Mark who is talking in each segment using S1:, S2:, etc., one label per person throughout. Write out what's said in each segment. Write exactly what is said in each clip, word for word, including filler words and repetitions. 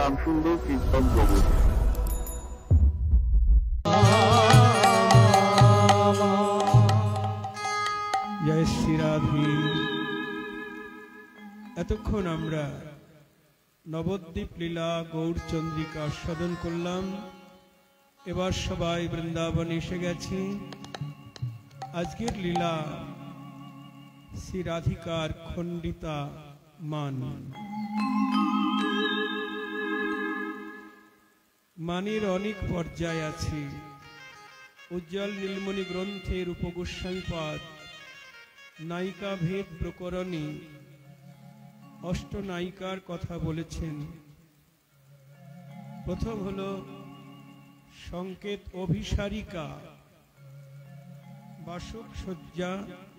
S1: নাম সুন্দর কীর্তন জগৎ।
S2: জয় শ্রী রাধে। এতক্ষণ আমরা নবদ্বীপ লীলা গৌরচন্দ্রিকা আস্বাদন করলাম। এবার সবাই বৃন্দাবনে এসে গেছি। আজকের লীলা শ্রী রাধিকার খণ্ডিতা মান। মানের অনেক পর্যায় আছে। উজ্জ্বল নীলমণি গ্রন্থের উপগোস্বামীপাদ নায়িকা ভেদ প্রকরণে অষ্টনায়িকার কথা বলেছেন। প্রথম হল সংকেত অভিসারিকা, বাসক সজ্জা,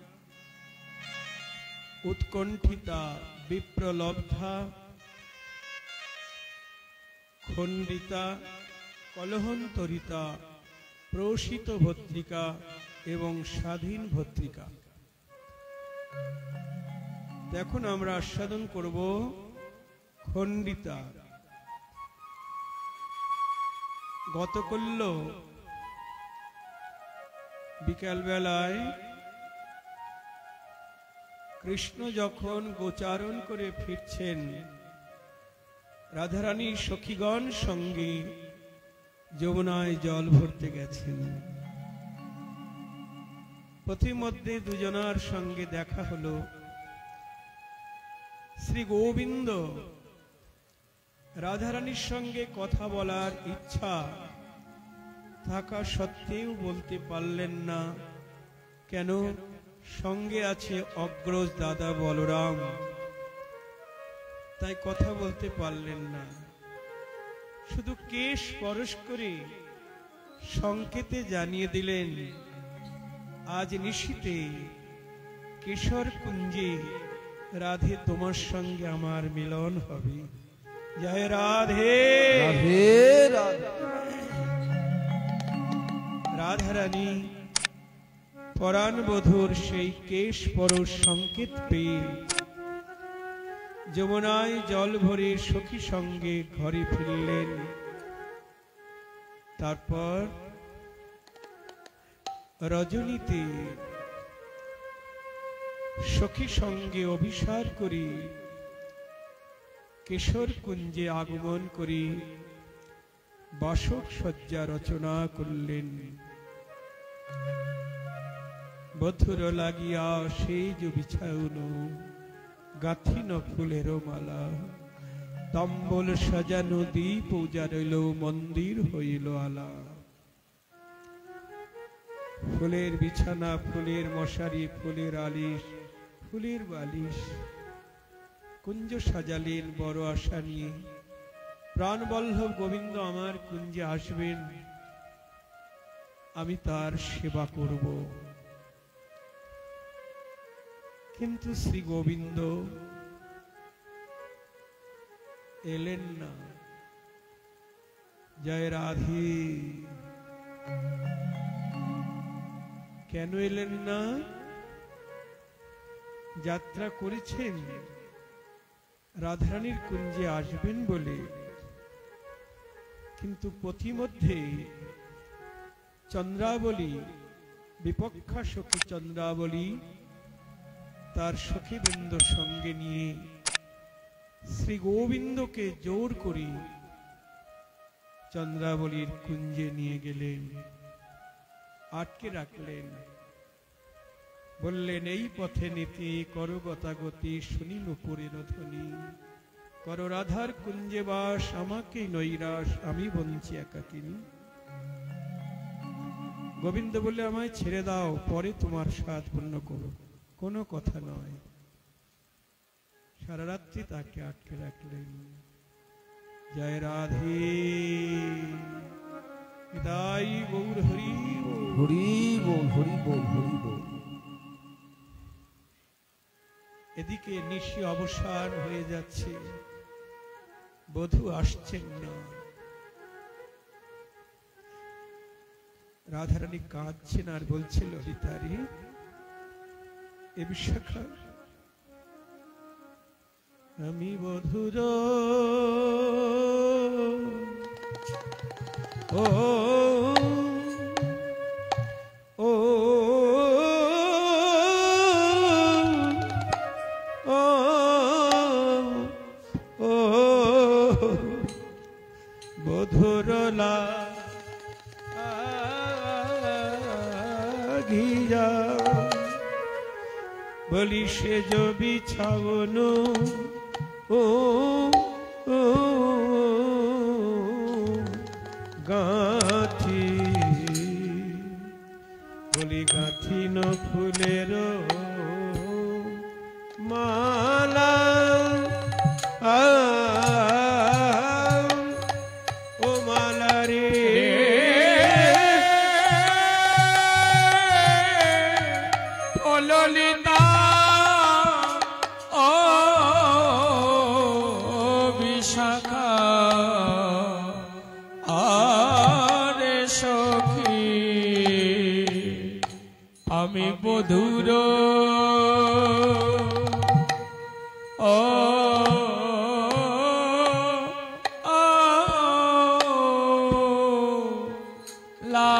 S2: উৎকণ্ঠিতা, বিপ্রলব্ধা, খণ্ডিতা, কলহন্তরিতা, প্রসিত ভত্রিকা এবং স্বাধীন ভত্রিকা। এখন আমরা আস্বাদন করব খণ্ডিতা। গতকল্য বিকালবেলায় কৃষ্ণ যখন গোচারণ করে ফিরছেন, রাধারানী সখীগণ সঙ্গে যমুনায় জল ভরতে গেছেন। পথিমধ্যে দুজনার সঙ্গে দেখা হলো। শ্রী গোবিন্দ রাধারানীর সঙ্গে কথা বলার ইচ্ছা থাকা সত্ত্বেও বলতে পারলেন না। কেন? সঙ্গে আছে অগ্রজ দাদা বলরাম, তাই কথা বলতে পারলেন না। শুধু কেশ পরশ করে সংকেতে জানিয়ে দিলেন, আজ নিশীতে কেশর কুঞ্জে রাধে তোমার সঙ্গে আমার মিলন হবে। জয় রাধে রাধে রাধে। রাধারানী পরাণ বধূর সেই কেশ পরশ সংকেত পেয়ে যমুনায় জল ভরে সখী সঙ্গে ঘরে ফিরলেন। তারপর রজনীতে সখী সঙ্গে অভিসার করি কেশর কুঞ্জে আগমন করি বাসক সজ্জা রচনা করলেন। বধুর লাগিয়া সেই যে বিছাউন গাথিন ফুলের মালা, তম্বল সাজানো দ্বীপ উজারিল মন্দির হইল আলা। ফুলের বিছানা, ফুলের মশারি, ফুলের আলিশ, ফুলের বালিশ, কুঞ্জ সাজালেন বড় আশা নিয়ে। প্রাণবল্লভ গোবিন্দ আমার কুঞ্জে আসবেন, আমি তার সেবা করব। কিন্তু শ্রী গোবিন্দ এলেন না। জয় রাধে। কেন এলেন না? যাত্রা করেছেন রাধারানীর কুঞ্জে আসবেন বলে, কিন্তু পথিমধ্যে চন্দ্রাবলী, বিপক্ষা সখী চন্দ্রাবলী তার সখীবৃন্দ সঙ্গে নিয়ে শ্রী গোবিন্দকে জোর করে চন্দ্রাবলীর কুঞ্জে নিয়ে গেলেন, আটকে রাখলেন। বললেন, এই পথে নীতি করো গতাগতি, শুনি নুপুরের ধ্বনি, করো রাধার কুঞ্জে বাস, আমাকে নৈরাস, আমি বঞ্চি একাকিনী। গোবিন্দ বললে, আমায় ছেড়ে দাও, পরে তোমার স্বাদ পূর্ণ করো। কোনো কথা নয়। সারা রাত্রি তাকে আটকে রাখলেন। জয় রাধে। তাই গৌর হরি হরি বল, হরি বল, হরি বল। এদিকে নিশি অবসান হয়ে যাচ্ছে, বধূ আসছেন না। রাধারানী কাঁদছেন আর বলছিল, ললিতারি এ বিশাখা, আমি বধূর ও ও ও ও বধুরলা ঘিরা বলি সে যে বিছাবন ও ও গাথি বলি গাথি ন ফুলের মালা ও মালা রে ও ললিতা ও বিশাখা আরে সখী আমি বধুর ও লা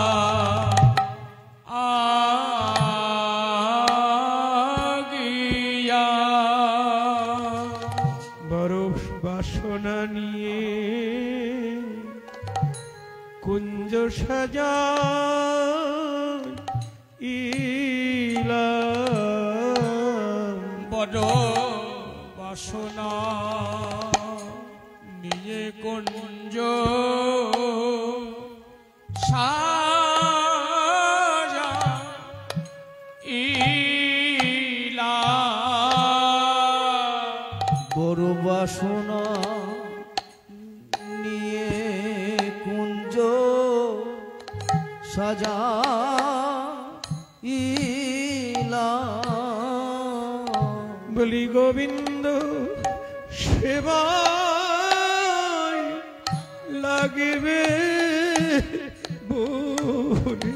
S2: আগিয়া বড় বাসনা নিয়ে কুঞ্জ সাজা ইলা বড় বাসনা নিয়ে কুঞ্জ সাজা ইলা
S1: বড় বাসনা নিয়ে কুঞ্জ সাজা ইলা
S2: বলি গোবিন্দ সেবায় লাগবে বলে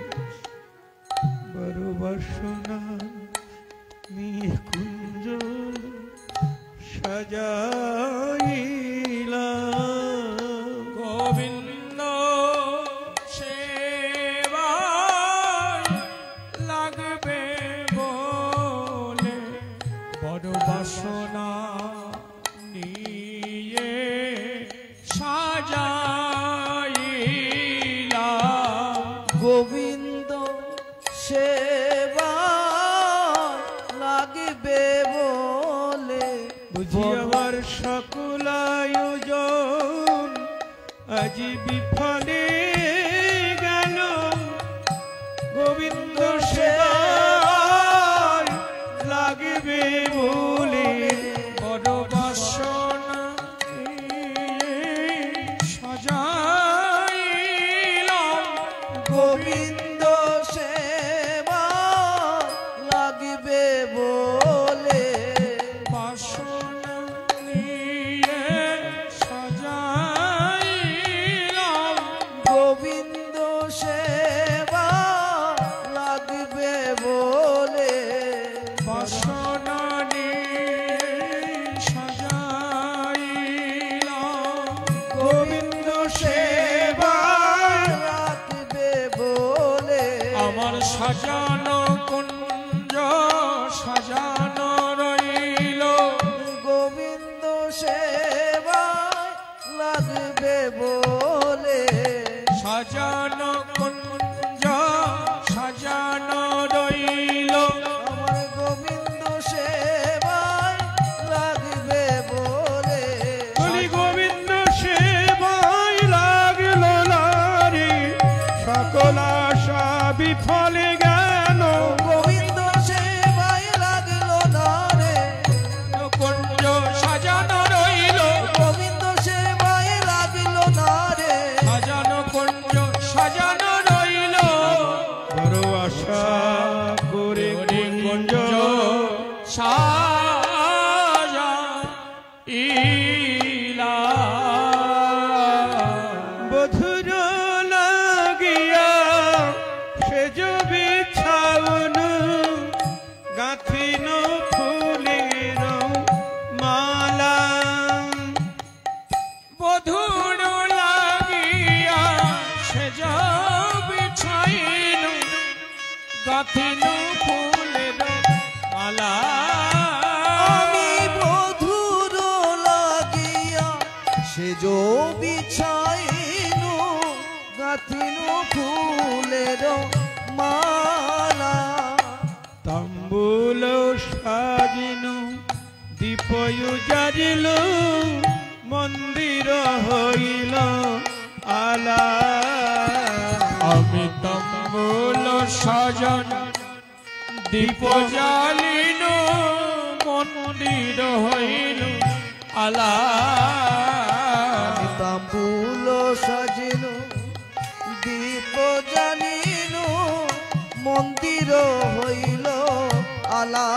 S2: বড় বাসনা নিয়ে কুঞ্জ সাজাইলা
S3: গোবিন্দ সেবায় লাগবে বলে বড় বাসনা নিয়ে সাজাইলা
S1: গোবিন্দ সেবা লাগবে বলে
S2: বুঝি আমার সকল আয়োজন আজ বিফলে গেল গোবিন্দ সেবায় লাগবে বলে
S3: বড় বাসনা সাজাইলাম
S1: গোবিন্দ সেবা লাগবে বলে
S3: বাসনা নিয়ে সাজাইলাম
S1: গোবিন্দ সেবা লাগবে বলে
S3: বাসনা নিয়ে সাজাইলাম
S2: গোবিন্দ সেবা
S1: লাগবে বলে
S3: আমার সাজানো কুঞ্জ সাজানো রইল
S1: গোবিন্দ সেবা লাগবে বলে
S3: সাজানো কুঞ্জ সাজানো রইল
S1: আমার গোবিন্দ সেবা লাগবে বলে
S2: বলি গোবিন্দ সেবায় লাগলো নারী সকল আশা বিফলে গেল
S1: গোবিন্দ সেবাই লাগলো না রে
S3: কুঞ্জ সাজানো রইল
S1: গোবিন্দ সেবাই লাগলো না রে
S3: সাজানো কুঞ্জ
S1: ফুলের মালা
S2: তাম্বুল সাজিনু দীপ জারিল মন্দির হইল আলা
S3: আমি তাম্বুল সাজান দীপ জ্বালিল মন্দির হইল আলা
S1: তাম্বুল সাজিনু দীপ জানিনু মন্দির হইল আলা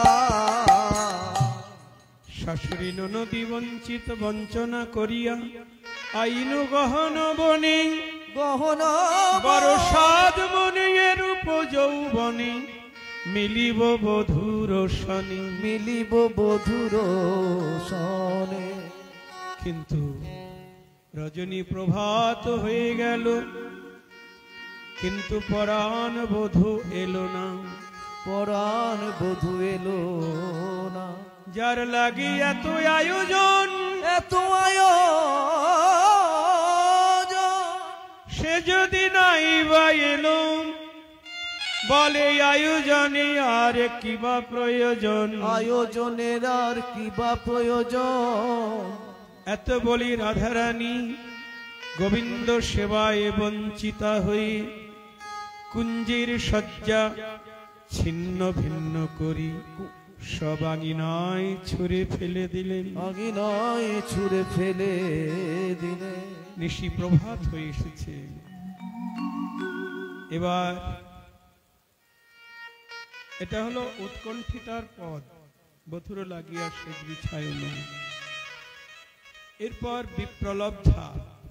S2: শাশুড়ি ননদী বঞ্চিত বঞ্চনা করিয়া আইনু গহন বনে
S1: গহন
S2: বড় সাদ মনে রূপ যৌবনে মিলিব বধুর শনি
S1: মিলিব বধুর সনে
S2: কিন্তু রজনী প্রভাত হয়ে গেল কিন্তু পরাণ বধূ এলো না
S1: পরাণ বধূ এলো না
S2: যার লাগি এত আয়োজন
S1: এত আয়োজন
S2: সে যদি নাই বা এলো বলে আয়োজনে আর কিবা প্রয়োজন
S1: আয়োজনের আর কিবা প্রয়োজন
S2: এত বলি রাধারানী গোবিন্দ সেবায় বঞ্চিতা হয়ে কুঞ্জের শয্যা ছিন্ন ভিন্ন করি সব আঙিনায় ছুঁড়ে ফেলে দিলেন
S1: আঙিনায় ছুঁড়ে ফেলে দিলে
S2: নিশি প্রভাত হয়ে এসেছে এবার এটা হলো উৎকণ্ঠিতার পদ বধুর লাগিয়া সে বিছায় না এরপর বিপ্রলব্ধা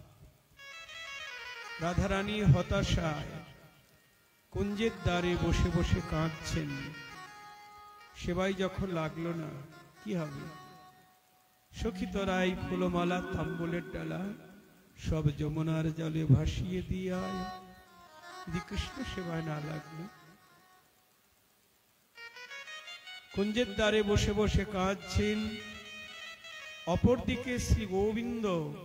S2: রাধারানী হতাশায় কুঞ্জের দ্বারে বসে বসে কাঁদছেন সেবাই যখন লাগলো না কি হবে সখী তোরাই ফুলমালা তাম্বুলের ডালা সব যমুনার জলে ভাসিয়ে দিয়ে আয় যদি কৃষ্ণ সেবায় না লাগলো কুঞ্জের দ্বারে বসে বসে কাঁদছেন অপরদিকে শ্রী গোবিন্দ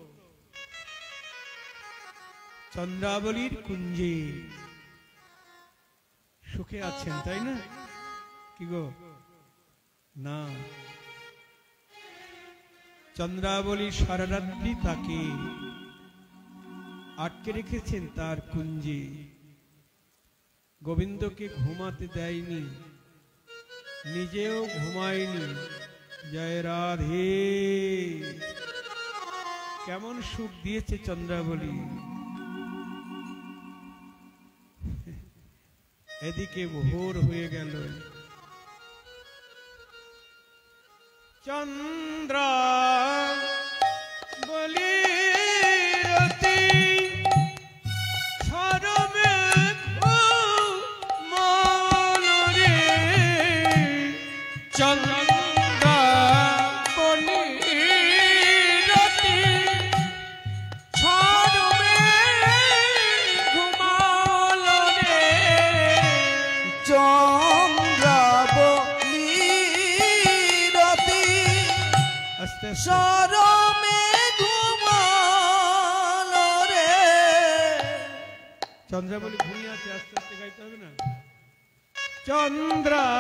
S2: চন্দ্রাবলীর কুঞ্জে সুখে আছেন তাই না কি গো না চন্দ্রাবলী সারা রাত্রি তাকে আটকে রেখেছেন তার কুঞ্জে গোবিন্দকে ঘুমাতে দেয়নি নিজেও ঘুমায়নি জয় রাধে কেমন সুখ দিয়েছে চন্দ্রাবলী এদিকে ভোর হয়ে গেল চন্দ্রা বলি রতি ছরমে মনরে
S3: চন্দ্রা বলি রতি ছরমে ঘুমাল রে
S1: চন্দ্রাবলী রতি
S2: আস্তে আস্তে
S1: সরমে ঘুমালো রে
S2: চন্দ্রাবলী ঘুমিয়ে আছে আস্তে আস্তে গাইতে হবে না চন্দ্রা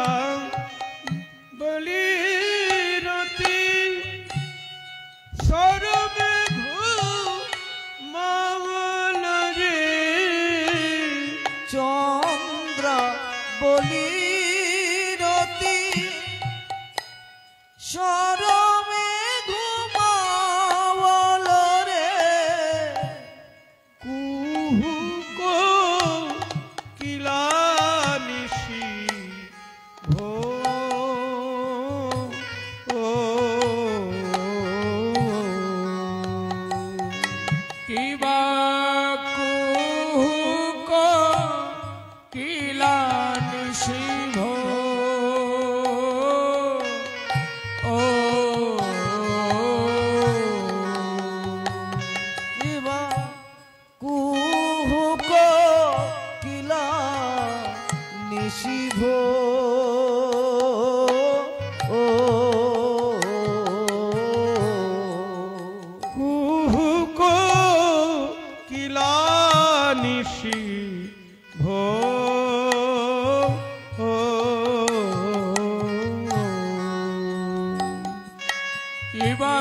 S2: বলি রতি সরমে ঘুমাল রে
S1: চন্দ্রাবলী রতি সরমে ঘুমালো রে
S2: কুহু কো কিলা নিশি ভো ও
S3: কিবা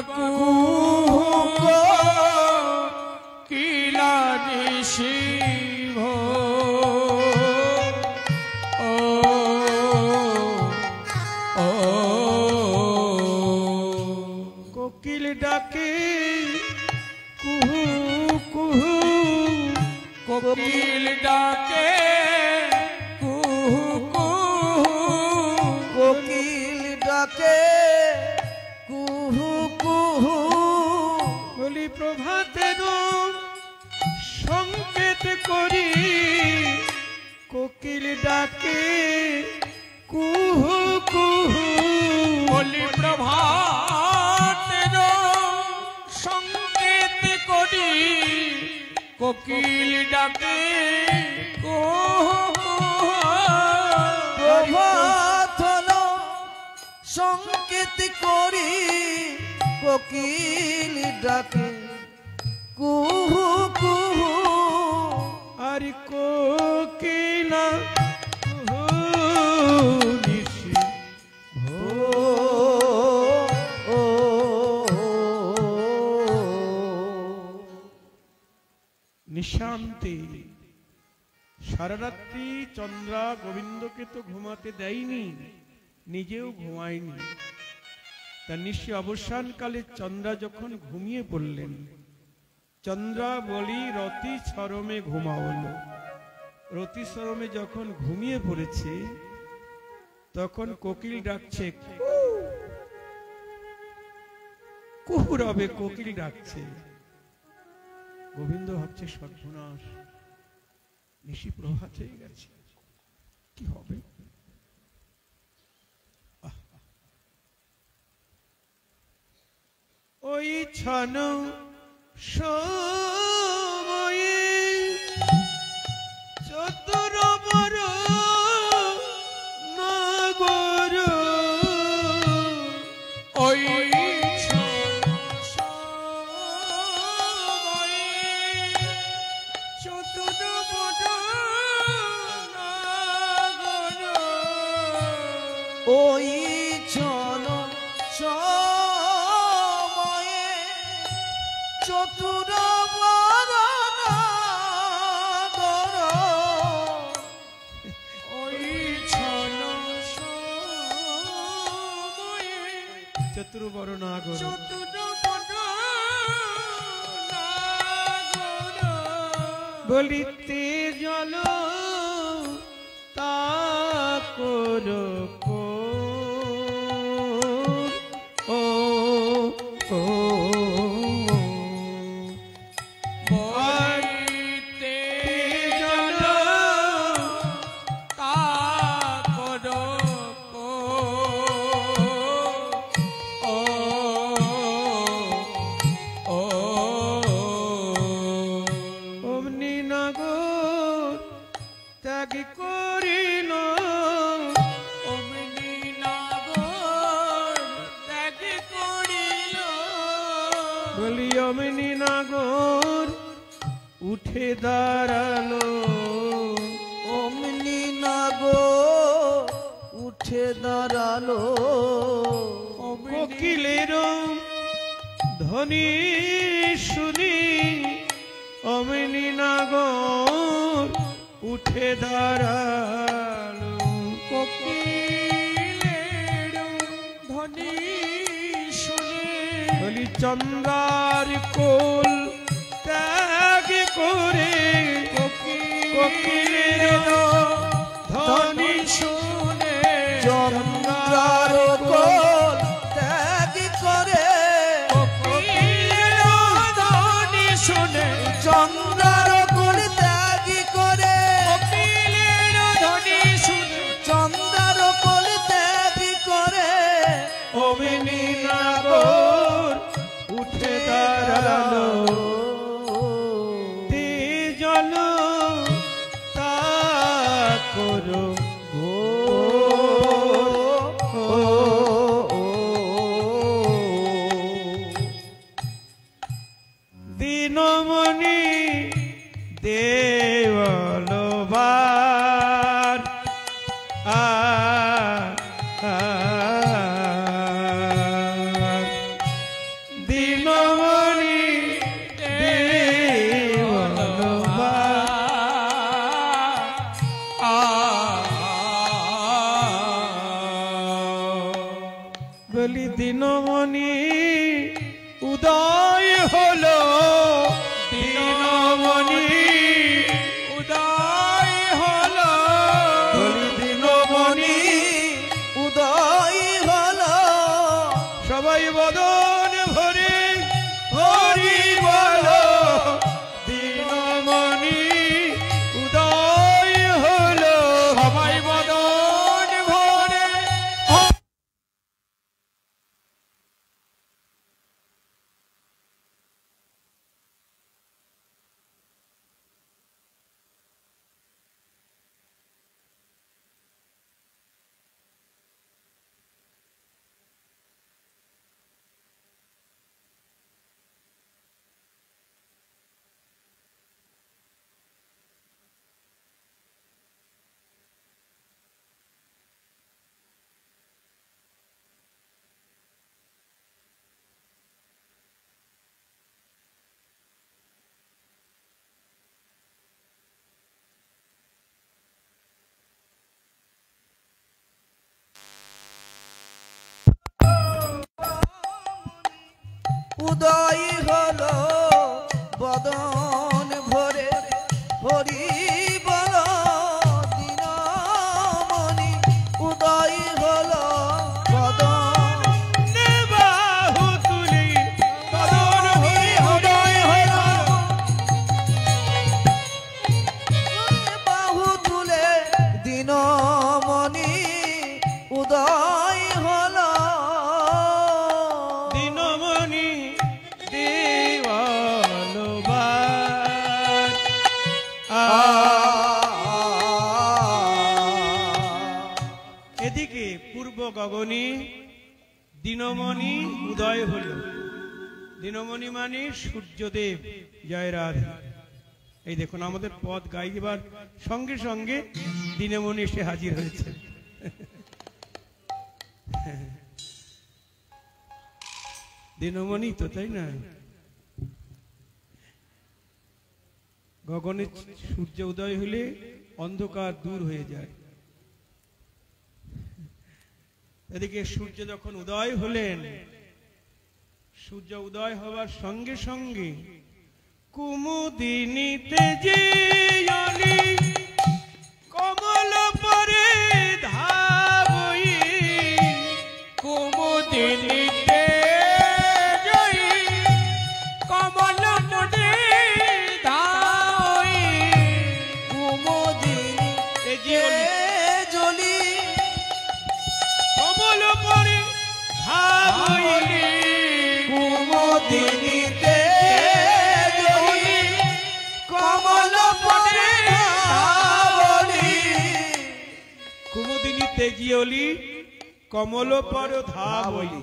S3: কিলা নিশিভ ও ও
S2: কোকিল ডাকে কুহু কুহু,
S3: কোকিল ডাকে কুহু কুহু,
S1: কোকিল ডাকে কুহু কুহু,
S2: বলি প্রভাতের সংকেত করি কোকিল ডাকে কুহু কুহু,
S3: বলি প্রভাতের সংকেত করি কোকিল ডাকে কুহু কুহু।
S1: প্রভাত হলো সংকেত করি কোকিল ডাকে কুহু কুহু,
S2: আর কোকিলা কুহু নিশি
S1: ও ও
S2: নিশান্তে সারা রাত্রি চন্দ্রা গোবিন্দকে তো ঘুমাতে দেয়নি, নিজেও ঘুমায়নি। তার নিশি অবসানকালে চন্দ্রা যখন ঘুমিয়ে পড়লেন, চন্দ্রা বলি রতি ছরমে ঘুমাওলো। রতি ছরমে যখন ঘুমিয়ে পড়েছে তখন কোকিল ডাকছে, কুহু রবে কোকিল ডাকছে। গোবিন্দ ভাবছে সর্বনাশ, নিশি প্রভাত হয়ে গেছে, কি হবে? ওই ছন সময়ে চতুর বর নগর,
S3: ওই চতুর বড় নাগর,
S1: ওই ছন সময়ে চতুর বরনাগর,
S3: ওই ছন সময়ে
S2: চতুর্বর নাগর,
S3: চতুর বড় নাগর,
S2: বলিতে জল তা কর ও ও
S3: বলিতে জল তা কর ও ও
S2: অমনি নগর ত্যাগ করিল,
S3: অমনি নাগর ত্যাগ করিল,
S2: বলি অমনি নগর উঠে দাঁড়ালো,
S1: অমনি নাগর উঠে দাঁড়ালো,
S2: কোকিলের ধ্বনি শুনি অমনি নাগর উঠে দাঁড়ালো,
S3: কোকিলের ধ্বনি শুনে
S2: বলি চন্দ্রার কোল ত্যাগ করে কোকিলের ধ্বনি
S3: শুনে
S1: চন্দ্রার কোল ত্যাগ করে
S3: কোকিলের ধ্বনি শুনে
S1: চন্দ্রার কোল ত্যাগ করে
S3: কোকিলের ধ্বনি শুনে
S1: চন্দ্রার কোল ত্যাগ করে
S2: অমনি নাগর উঠে দাঁড়ালো, তে জল তা করো
S1: ও
S2: উদয় হলো দিনমণি
S3: উদয় হলো
S1: বলি দিনমণি উদয় হলো
S2: সবাই বদন ভরে হরি বলো দিনমণি উদয় হলো
S3: সবাই বদন ভরে
S1: উদয় হলো বদন ভরে হরি বল দিনমণি উদয় হলো বদন
S2: বাহু তুলি বদন হরি
S1: উদয় হলো বাহু তুলে দিনমণি উদয় হলো
S2: দিনমণি দেওয়ালবার এদিকে পূর্ব গগনে দিনমণি উদয় হল। দিনমণি মানে সূর্যদেব। জয় রাধা। এই দেখুন আমাদের পদ গাইবার সঙ্গে সঙ্গে দিনমণি এসে হাজির হয়েছে। দিনমণি তো, তাই না? গগনে সূর্য উদয় হলে অন্ধকার দূর হয়ে যায়। এদিকে সূর্য যখন উদয় হলেন, সূর্য উদয় হওয়ার সঙ্গে সঙ্গে কুমুদিনীতে যে অলি কমল পরে ধাবই
S3: কুমুদিনীতে জয়ী কমল পদে ধাই
S1: কুমুদিনী
S2: এ যে অলি
S1: জলি
S2: কমল পরে ধাবই
S1: কুমুদিনীতে জলি কমল পরে ধাবলি
S2: কুমুদিনী তেজিয়লি কমল পর ধাবলি।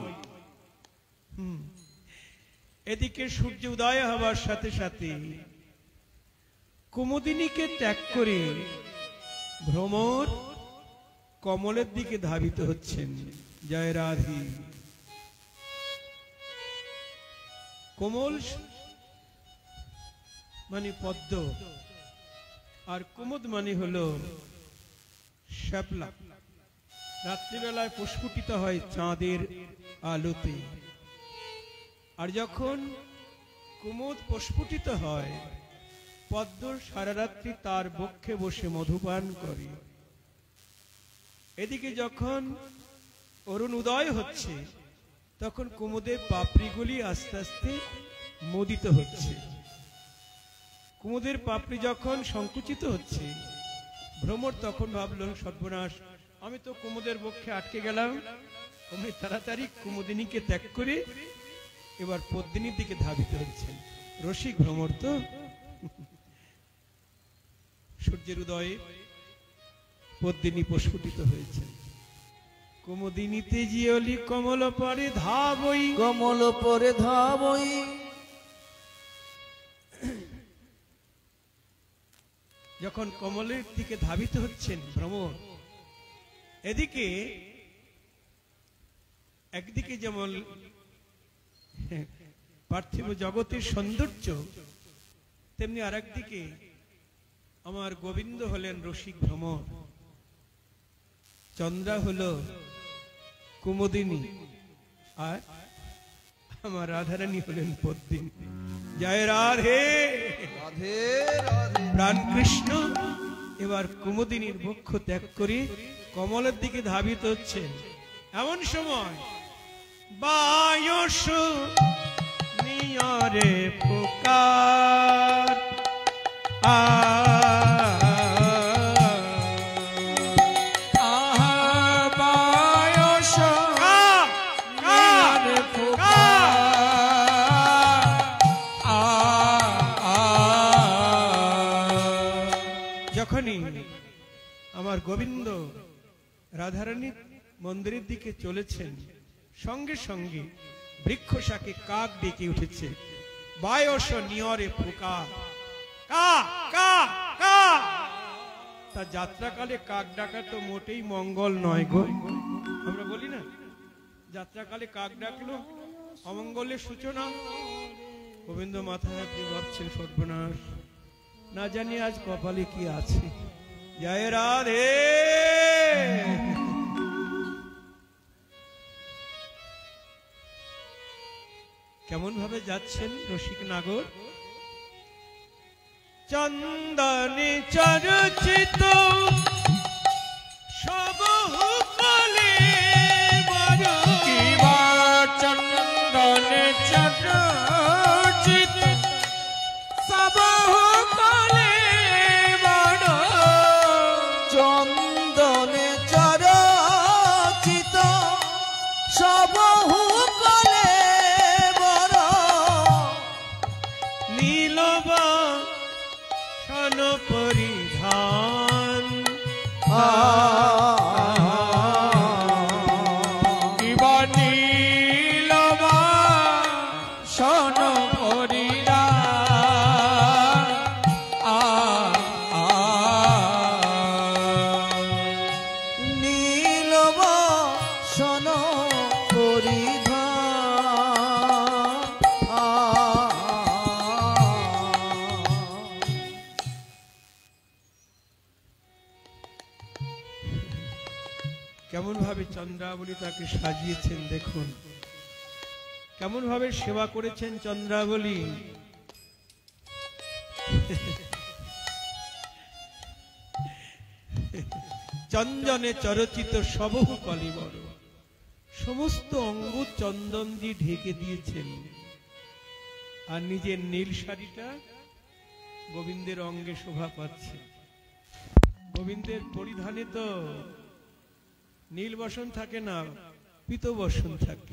S2: এদিকে সূর্য উদয় হবার সাথে সাথে কুমুদিনীকে ত্যাগ করে ভ্রমর কমলের দিকে ধাবিত হচ্ছেন। জয় রাধি। কোমল মানে পদ্ম, আর কুমুদ মানে হলো শ্যাপলা। রাত্রিবেলায় প্রস্ফুটিত হয় চাঁদের আলোতে। আর যখন কুমুদ প্রস্ফুটিত হয়, পদ্ম সারা রাত্রি তার বক্ষে বসে মধুপান করে। এদিকে যখন অরুণ উদয় হচ্ছে, তখন কুমুদের পাপড়িগুলি আস্তে আস্তে মোদিত হচ্ছে। কুমুদের পাপড়ি যখন সংকুচিত হচ্ছে, ভ্রমর তখন ভাবল সর্বনাশ, আমি তো কুমুদের বক্ষে আটকে গেলাম। অমনি তাড়াতাড়ি কুমুদিনীকে ত্যাগ করে এবার পদ্মিনীর দিকে ধাবিত হচ্ছেন। রসিক ভ্রমর তো। সূর্যের উদয়ে পদ্মিনী প্রস্ফুটিত হয়েছে। কুমুদিনী তেজিয়লি কমল পরে ধাবই
S1: কমল পরে ধাবই
S2: যখন কমলের দিকে ধাবিত হচ্ছেন ভ্রমর, এদিকে একদিকে যেমন পার্থিব জগতের সৌন্দর্য, তেমনি আর একদিকে আমার গোবিন্দ হলেন রসিক ভ্রমর, চন্দ্রা হলো কুমুদিনী, আর আমার রাধারানী হলেন পদ্মিনী। জয় রাধে
S1: রাধে রাধে।
S2: প্রাণ কৃষ্ণ এবার কুমুদিনীর বক্ষ ত্যাগ করে কমলের দিকে ধাবিত হচ্ছেন। এমন সময় বায়স নিয়রে পুকার আ
S3: আহা বায়স
S2: কা, কা,
S3: নিয়রে
S2: কা।
S3: আ আ
S2: যখনই আমার গোবিন্দ রাধারানীর মন্দিরের দিকে চলেছেন, সঙ্গে সঙ্গে বৃক্ষ শাকে কাক ডেকে উঠেছে। বায়স নিয়রে পোকা কা কা কা। তা যাত্রাকালে কাক ডাকা তো মোটেই মঙ্গল নয় গো। আমরা বলি না যাত্রাকালে কাক ডাকলো অমঙ্গলের সূচনা। গোবিন্দ মাথা হাতে ভাবছেন সর্বনাশ, না জানি আজ কপালে কি আছে। জয় রাধে। কেমন ভাবে যাচ্ছেন রসিক নাগর? চন্দনে চরচিত সবহু কলে বড়
S3: কিবা চন্দনে চরচিত সবহু কলে বড়
S1: চন্দনে চরচিত সবহু কলে বড়
S2: নীলবসন পরিধান
S3: কিবা নীলবাসন পরিধান আ আ
S1: নীলবসন
S2: কেমন ভাবে চন্দ্রাবলী তাকে সাজিয়েছেন দেখুন, কেমন ভাবে সেবা করেছেন চন্দ্রাবলী। চন্দনে চরচিত সবহু কলিবর, সমস্ত অঙ্গ চন্দন দিয়ে ঢেকে দিয়েছেন। আর নিজের নীল শাড়িটা গোবিন্দের অঙ্গে শোভা পাচ্ছে। গোবিন্দের পরিধানে তো নীল বসন থাকে না, পীত বসন থাকে।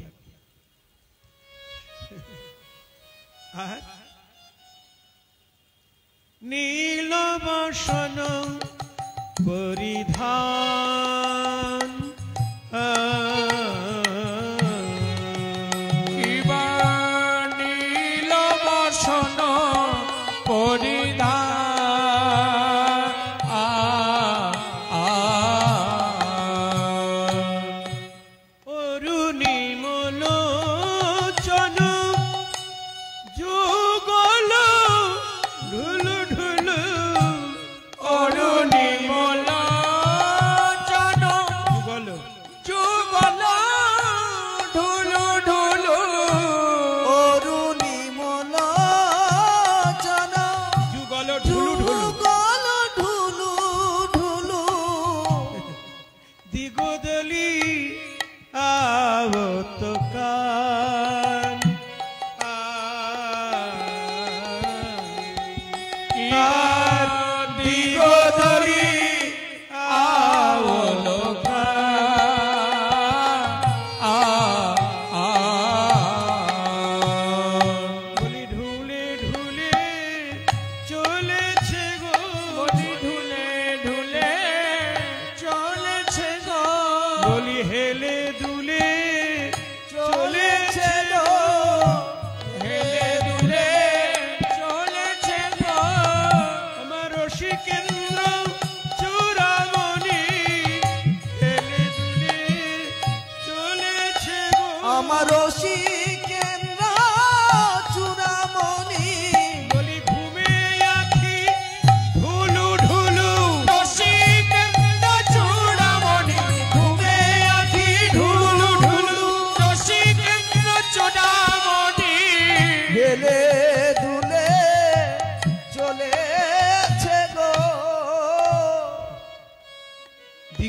S2: আর নীল বসন পরিধান
S3: কিবা নীলবাসন পরিধান আ আ
S2: অরুণিমলোচন যুগল ঢুলু ঢুলু
S3: অরুণিমলোচন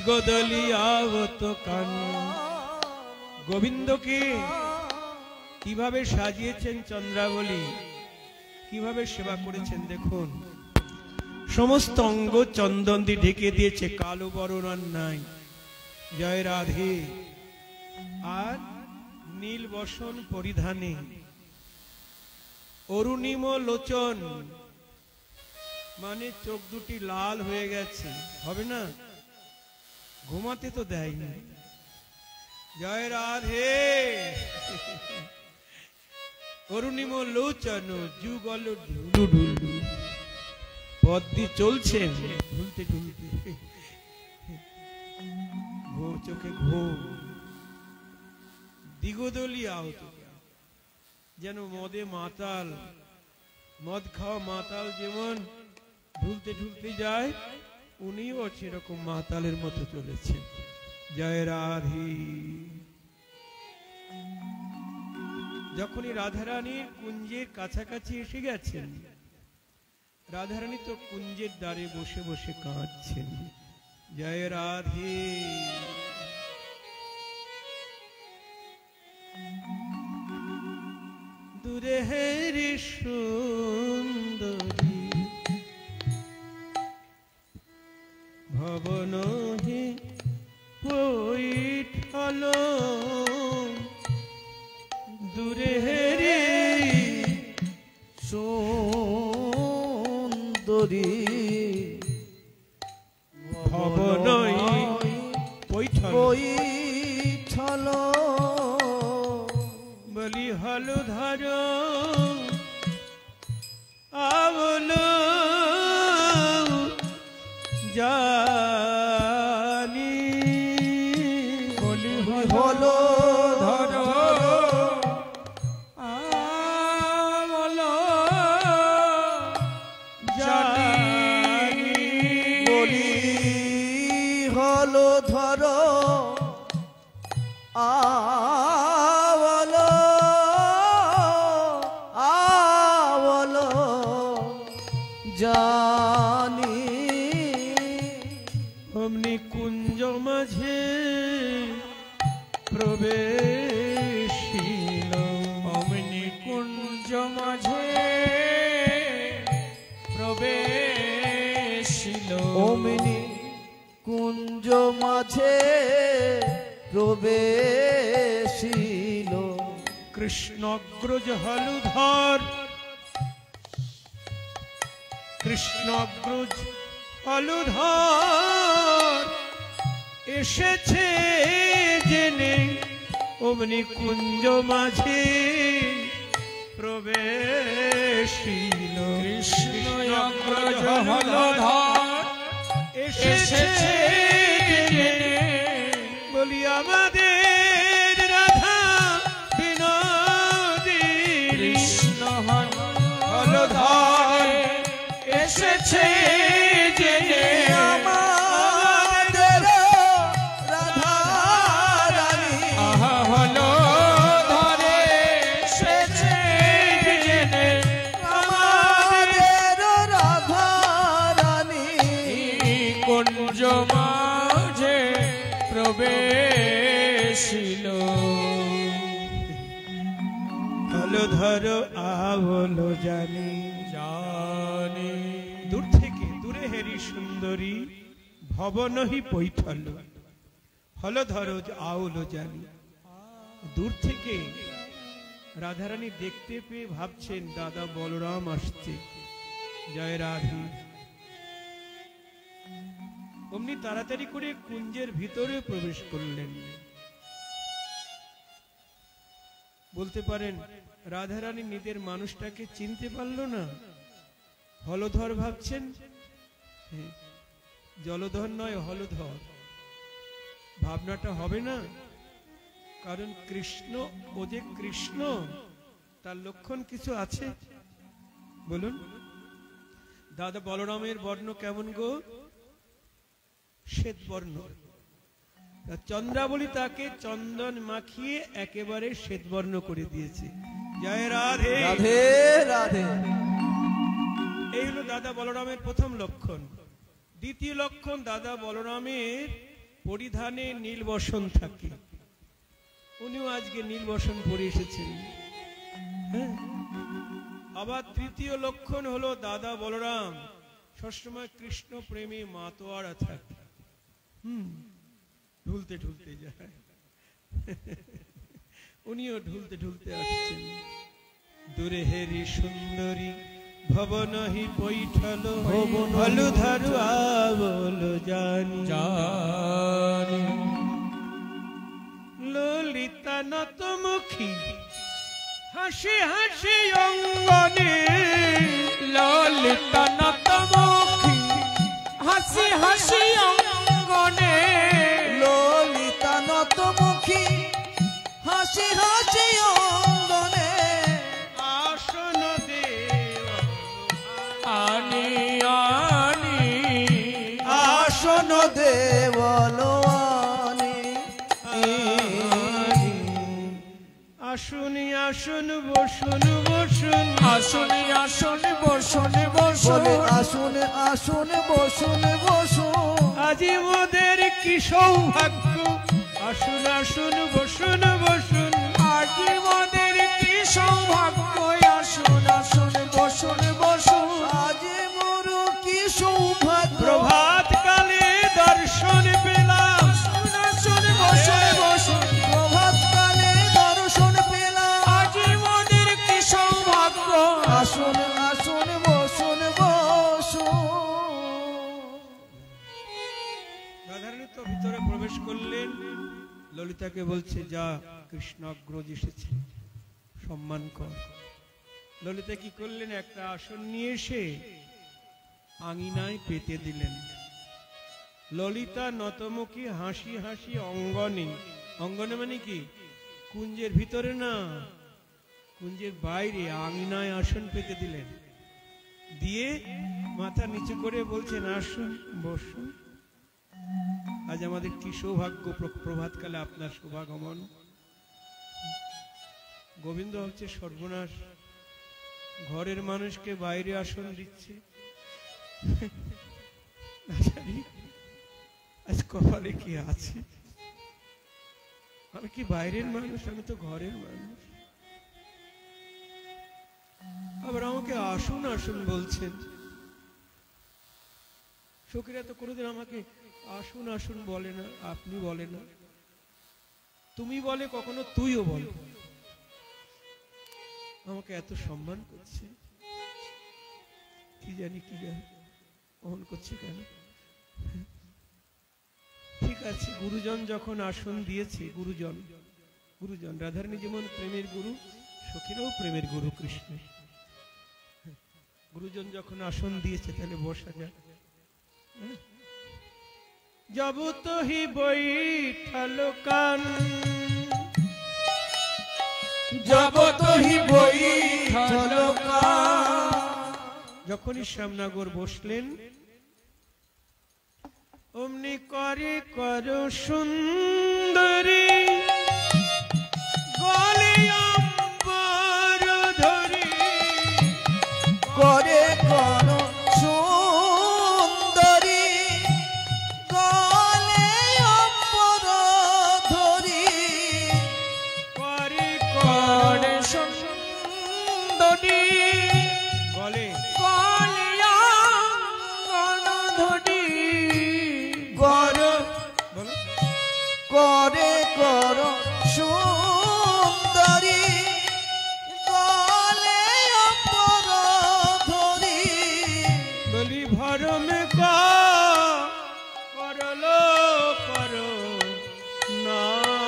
S2: দিগদলি আবত কান। গোবিন্দকে কিভাবে সাজিয়েছেন চন্দ্রাবলী, কিভাবে সেবা করেছেন দেখুন। সমস্ত অঙ্গ চন্দন দিয়ে ঢেকে দিয়েছে, কালো বরণ আর নাই। জয় রাধে। আর নীল বসন পরিধানে, অরুণিম লোচন, মানে চোখ দুটি লাল হয়ে গেছে, হবে না, ঘুমাতে তো দেয়নি। জয় রাধে। অরুণিম লোচন যুগল ঢুলু ঢুলু, পথ দিয়ে চলছেন ঢুলতে ঢুলতে, ঘো চোখে ঘো, দিগদলি আহত, যেন মদে মাতাল, মদ খাওয়া মাতাল যেমন ঢুলতে ঢুলতে যায়, উনিও সেরকম মাতালের মতো চলেছেন। জয় রাধে। যখনই রাধারানীর কুঞ্জের কাছাকাছি এসে গেছেন, রাধারানী তো কুঞ্জের দ্বারে বসে বসে কাঁদছেন। জয় রাধে। দূরে হেরি সুন্দরী ভবন হে পৈঠল, দূরে হেরি
S1: সুন্দরী
S2: ভবন পৈঠল,
S1: পৈঠল
S2: বলি হলু ধর আবল জানি,
S3: বলি
S1: হলো
S3: ধর আমল জানি,
S1: বলি হলো ধর আবল আবল জানি।
S2: অমনি কুঞ্জ মাঝে প্রবেশিল,
S3: অমনি কুঞ্জ মাঝে প্রবেশিল,
S1: অমনি কুঞ্জ মাঝে প্রবেশিল।
S2: কৃষ্ণগ্রজ হলুধর, কৃষ্ণগ্রজ হলুধর এসেছে জেনে, অমনি কুঞ্জ মাঝে প্রবেশিল।
S3: কৃষ্ণগ্রজ হলধর এসেছে জেনে,
S2: বলি আমাদের রাধা বিনোদী,
S3: কৃষ্ণ হলধর এসেছে জেনে,
S1: আমাদের রাধা রানী
S3: আহা হলধরে এসেছে জেনে,
S1: আমাদের রাধা রানী
S3: কুঞ্জ মাঝে প্রবেশিল।
S2: হলধর আবল জানি,
S3: জানি
S2: দূর থেকে দূরে হেরি সুন্দরী ভবনহি পৈঠল, হলধর আউল জানি। দূর থেকে রাধারানী দেখতে পেয়ে ভাবছেন দাদা বলরাম আসছে। জয় রাধে। অমনি তাড়াতাড়ি করে কুঞ্জের ভিতরে প্রবেশ করলেন। বলতে পারেন রাধারানী নিজের মানুষটাকে চিনতে পারল না, হলধর ভাবছেন। হ্যাঁ, জলধর নয় হলধর, ভাবনাটা হবে না, কারণ কৃষ্ণ ও যে কৃষ্ণ তার লক্ষণ কিছু আছে। বলুন দাদা বলরামের বর্ণ কেমন গো? শ্বেত বর্ণ। চন্দ্রাবলী তাকে চন্দন মাখিয়ে একেবারে শ্বেত বর্ণ করে দিয়েছে। জয় রাধে
S1: রাধে রাধে।
S2: এই হলো দাদা বলরামের প্রথম লক্ষণ। দ্বিতীয় লক্ষণ, দাদা বলরামের পরিধানে নীল বসন থাকে, উনিও আজকে নীল বসন পরে এসেছেন। হ্যাঁ, আবার তৃতীয় লক্ষণ হলো দাদা বলরাম সবসময় কৃষ্ণ প্রেমী মাতোয়ারা থাকে। হুম, ঢুলতে ঢুলতে যায়, উনিও ঢুলতে ঢুলতে আসছেন। দূরে হেরি সুন্দরী ভবনহি পৈঠল হলু ধারু আবল জানি
S3: জানি
S2: ললিতা নতমুখী হাসি হাসি অঙ্গনে
S3: ললিতা নতমুখী হাসি হাসি অঙ্গনে
S1: ললিতা নতমুখী হাসি হাসি অঙ্গনে
S2: আসন দেব
S3: আনি আনি
S1: আসন দেবল আনি
S2: আসুনি আসন বসুন বসুন
S3: আসনে আসনে বসনে বসন
S1: বলে আসুন আসুন বসুন বসুন
S2: আজি মোদের কি সৌভাগ্য, আসুন আসুন বসুন বসুন
S3: আজি মোদের কি সৌভাগ্য, আসুন আসুন বসন বসন
S1: আজ মোর কি সৌভাগ্য
S2: প্রভাত কালে দর্শন পেলাম,
S3: আসুন আসুন বসন বসন
S1: প্রভাত কালে দর্শন পেলাম
S3: আজি মোদের কি সৌভাগ্য,
S1: আসুন আসুন বসুন বসুন
S2: রাধারানী তো ভিতরে প্রবেশ করলেন। ললিতাকে বলছে, যা কৃষ্ণ অগ্রজ এসেছে, সম্মান কর। ললিতা কি করলেন, একটা আসন নিয়ে এসে আঙিনায় পেতে দিলেন। ললিতা নতমুখী হাসি হাসি অঙ্গনে, অঙ্গনে মানে কি, কুঞ্জের ভিতরে না, কুঞ্জের বাইরে আঙিনায় আসন পেতে দিলেন। দিয়ে মাথা নিচু করে বলছেন, আসুন বসুন, আজ আমাদের কি সৌভাগ্য, প্রভাতকালে আপনার শুভাগমন। গোবিন্দ হচ্ছে সর্বনাশ, ঘরের মানুষকে বাইরে আসন দিচ্ছে। আজ কপালে কি আছে, আমি কি বাইরের মানুষ, আমি তো ঘরের মানুষ। আবার আমাকে আসুন আসুন বলছেন। সখীরা তো কোনোদিন আমাকে আসুন আসুন বলে না, আপনি বলে না, তুমি বলে, কখনো তুইও বল। আমাকে এত সম্মান করছে, কি জানি কি জানি অমন করছে কেন। ঠিক আছে, গুরুজন যখন আসন দিয়েছে, গুরুজন গুরুজন রাধারানী যেমন প্রেমের গুরু, সখীরাও প্রেমের গুরু কৃষ্ণ। গুরুজন যখন আসন দিয়েছে, তাহলে বসা যায়। যাব তো হি বৈঠল কান,
S3: যাব তো হি বৈঠল কান।
S2: যখনই শ্যামনগর বসলেন, অমনি করে কর সুন্দরী গলে অম্বর ধরি,
S1: করে কোন সুন্দরী গলে অম্বর ধরি
S2: করে
S3: করে সুন্দরী
S2: গলে
S3: কলিয়া গণধনী
S1: কর
S2: বলো,
S1: করে কর সুন্দরী গলে অম্বর ধরি
S2: বলি ভরমে করলো পর না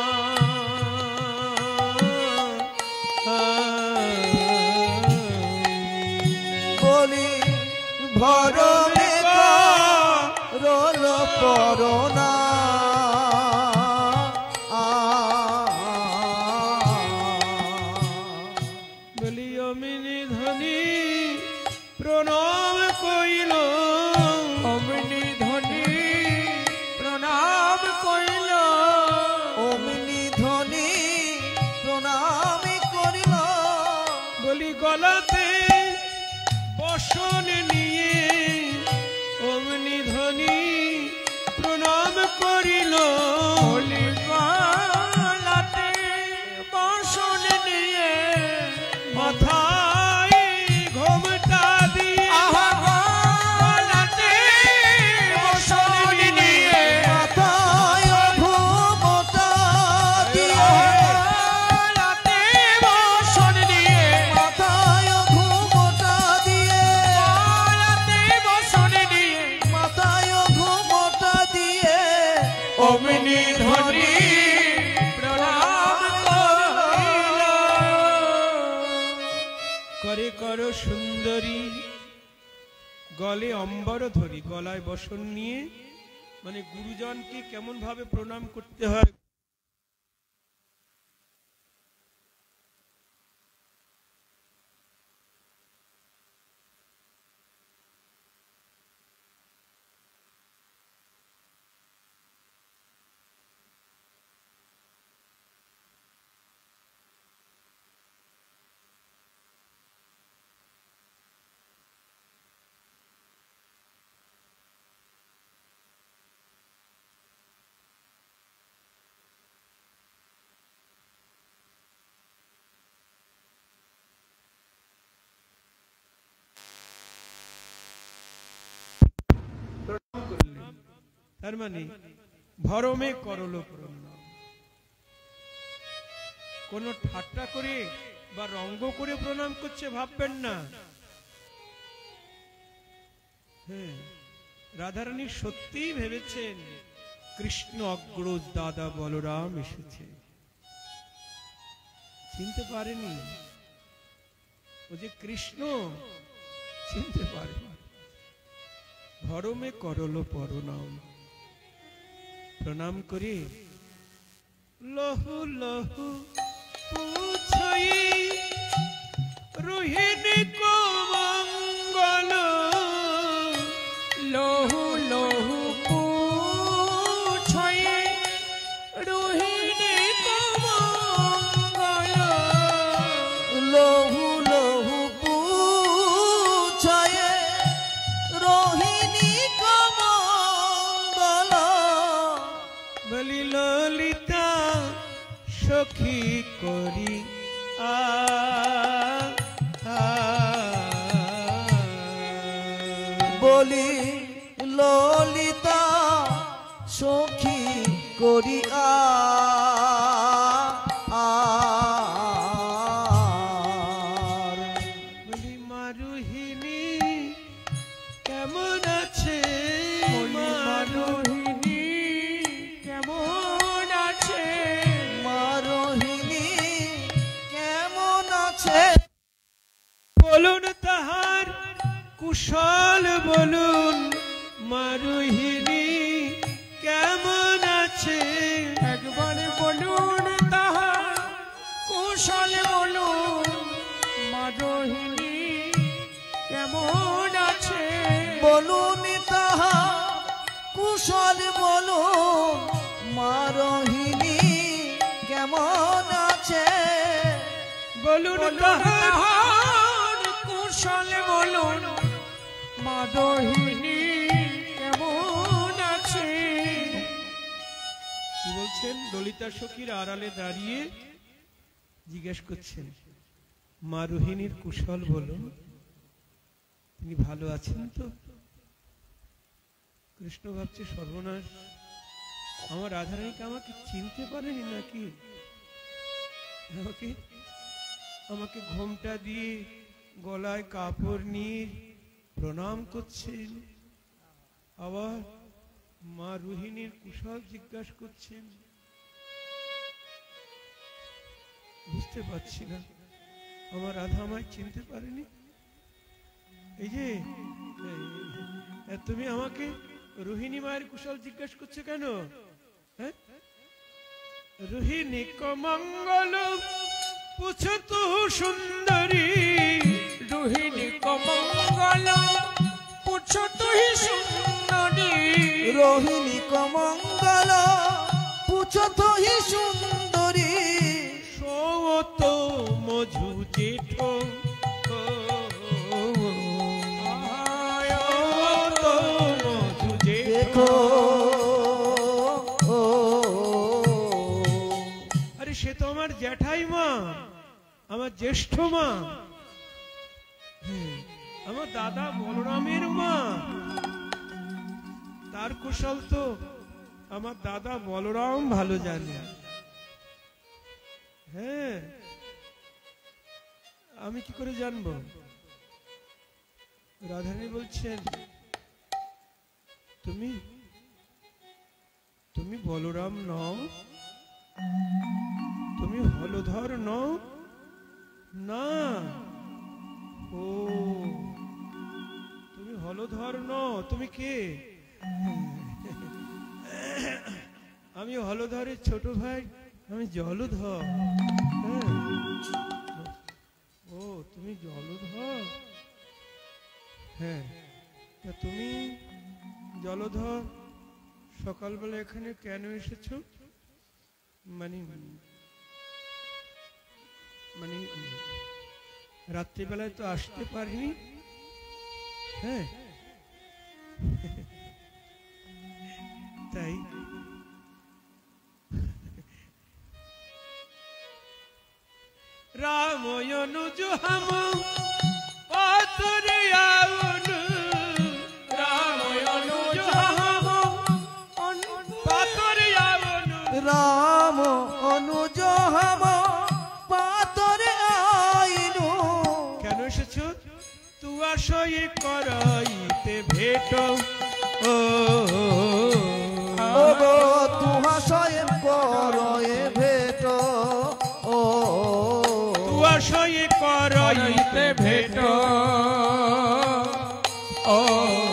S1: বলি ভরমে রল করোনা
S2: বলি অমিনি ধনী প্রণাম কইল,
S3: অমনি ধনী প্রণাম কইল,
S1: অমনি ধ্বনি প্রণাম করিল
S2: বলি গলাতে বসন নিয়ে অমনি ধনী প্রণাম করিল
S3: গলাতে বাসন নিয়ে
S2: মাথায় ঘোমটা দিয়ে
S3: আহা গলাতে বাসন নিয়ে
S1: মাথায় ঘুমটা দিয়ে
S3: গলাতে বাসন নিয়ে
S1: মাথায় ঘুমটা দিয়ে
S3: গলাতে বাসন নিয়ে
S1: মাথায় ঘুমটা দিয়ে
S3: অমনি ধরি প্রণাম করিল।
S2: করে কর সুন্দরী গলে অম্বর ধরি, গলায় বসন নিয়ে মানে গুরুজনকে কেমন ভাবে প্রণাম করতে হয় করলেন। তার মানে ভরমে করল প্রণাম। কোন ঠাট্টা করে বা রঙ্গ করে প্রণাম করছে ভাববেন না। হ্যাঁ, রাধারানী সত্যিই ভেবেছেন কৃষ্ণ অগ্রজ দাদা বলরাম এসেছে, চিনতে পারেনি ও যে কৃষ্ণ, চিনতে পারেনি। ভরমে করল প্রণাম, প্রণাম করে লহু লহু পুছই রোহিণী কোমঙ্গল,
S3: লহু লহু পুছই রোহিণী কোমঙ্গল,
S1: লহু লহু পুছয়ে রোহিণী কমঙ্গল,
S2: বলি ললিতা সখী করি আ আ।
S1: বলি ললিতা সখী করিয়া আর
S2: বলি মারুহিনী কেমন আছে,
S3: মারোহিণী কেমন আছে,
S1: মারোহিণী কেমন আছে,
S2: বলুন তাহার কুশল বলুন, মারুহিনী কেমন আছে।
S3: একবার বলুন তাহার কুশল বলুন, মারোহিণী কেমন আছে,
S1: বলুন তাহা কুশল বলুন, মারোহিণী কেমন আছে,
S2: বলুন তাহার
S3: তাহার কুশল বলুন, মারোহিণী কেমন আছে।
S2: কি বলছেন? ললিতা সখীর আড়ালে দাঁড়িয়ে জিজ্ঞেস করছেন, মা রোহিণীর কুশল বলুন, তিনি ভালো আছেন তো? কৃষ্ণ ভাবছে সর্বনাশ, আমার রাধারানীকে আমাকে চিনতে পারেনি নাকি, আমাকে আমাকে ঘোমটা দিয়ে গলায় কাপড় নিয়ে প্রণাম করছেন, আবার মা রোহিণীর কুশল জিজ্ঞাসা করছেন। বুঝতে পারছি না, আমার রাধা আমায় চিনতে পারেনি। এই যে এ, তুমি আমাকে রোহিণী মায়ের কুশল জিজ্ঞাসা করছো কেন? হ্যাঁ, রোহিণী কমঙ্গল পুছো তু সুন্দরী,
S3: রোহিণী কমঙ্গল পুছো তুই সুন্দরী,
S1: রোহিণী কমঙ্গল পুছো তোহি সুন্দরী,
S2: সৌত মধু জেঠ
S1: দেখো
S2: আমার জ্যেষ্ঠ মা, আমার দাদা বলরামের মা। তার কুশল তো আমার দাদা বলরাম ভালো জানে। হ্যাঁ, আমি কি করে জানবো? রাধারানী বলছেন, তুমি তুমি বলরাম নও, তুমি হলধর নও? না। ও, তুমি হলধর নও, তুমি কে? আমি হলধরের ছোট ভাই, আমি জলধর। হ্যাঁ। ও, তুমি জলধর? হ্যাঁ। তা তুমি জলধর সকালবেলা এখানে কেন এসেছো? মানে মানে রাত্রিবেলায় তো আসতে পারিনি। হ্যাঁ, তাই রাম অনুজ হাম পাতরে আউনু, রাম অনুজ হাম পাতরে আউনু,
S1: রাম অনুজ হাম পাতরে আইনু।
S2: কেন এসেছো? তু আশয় করাইতে ভেট। ও
S1: ও গো তুহাশয় করয়ে ভেট। ও
S2: তু আশয় করাইতে ভেট। ও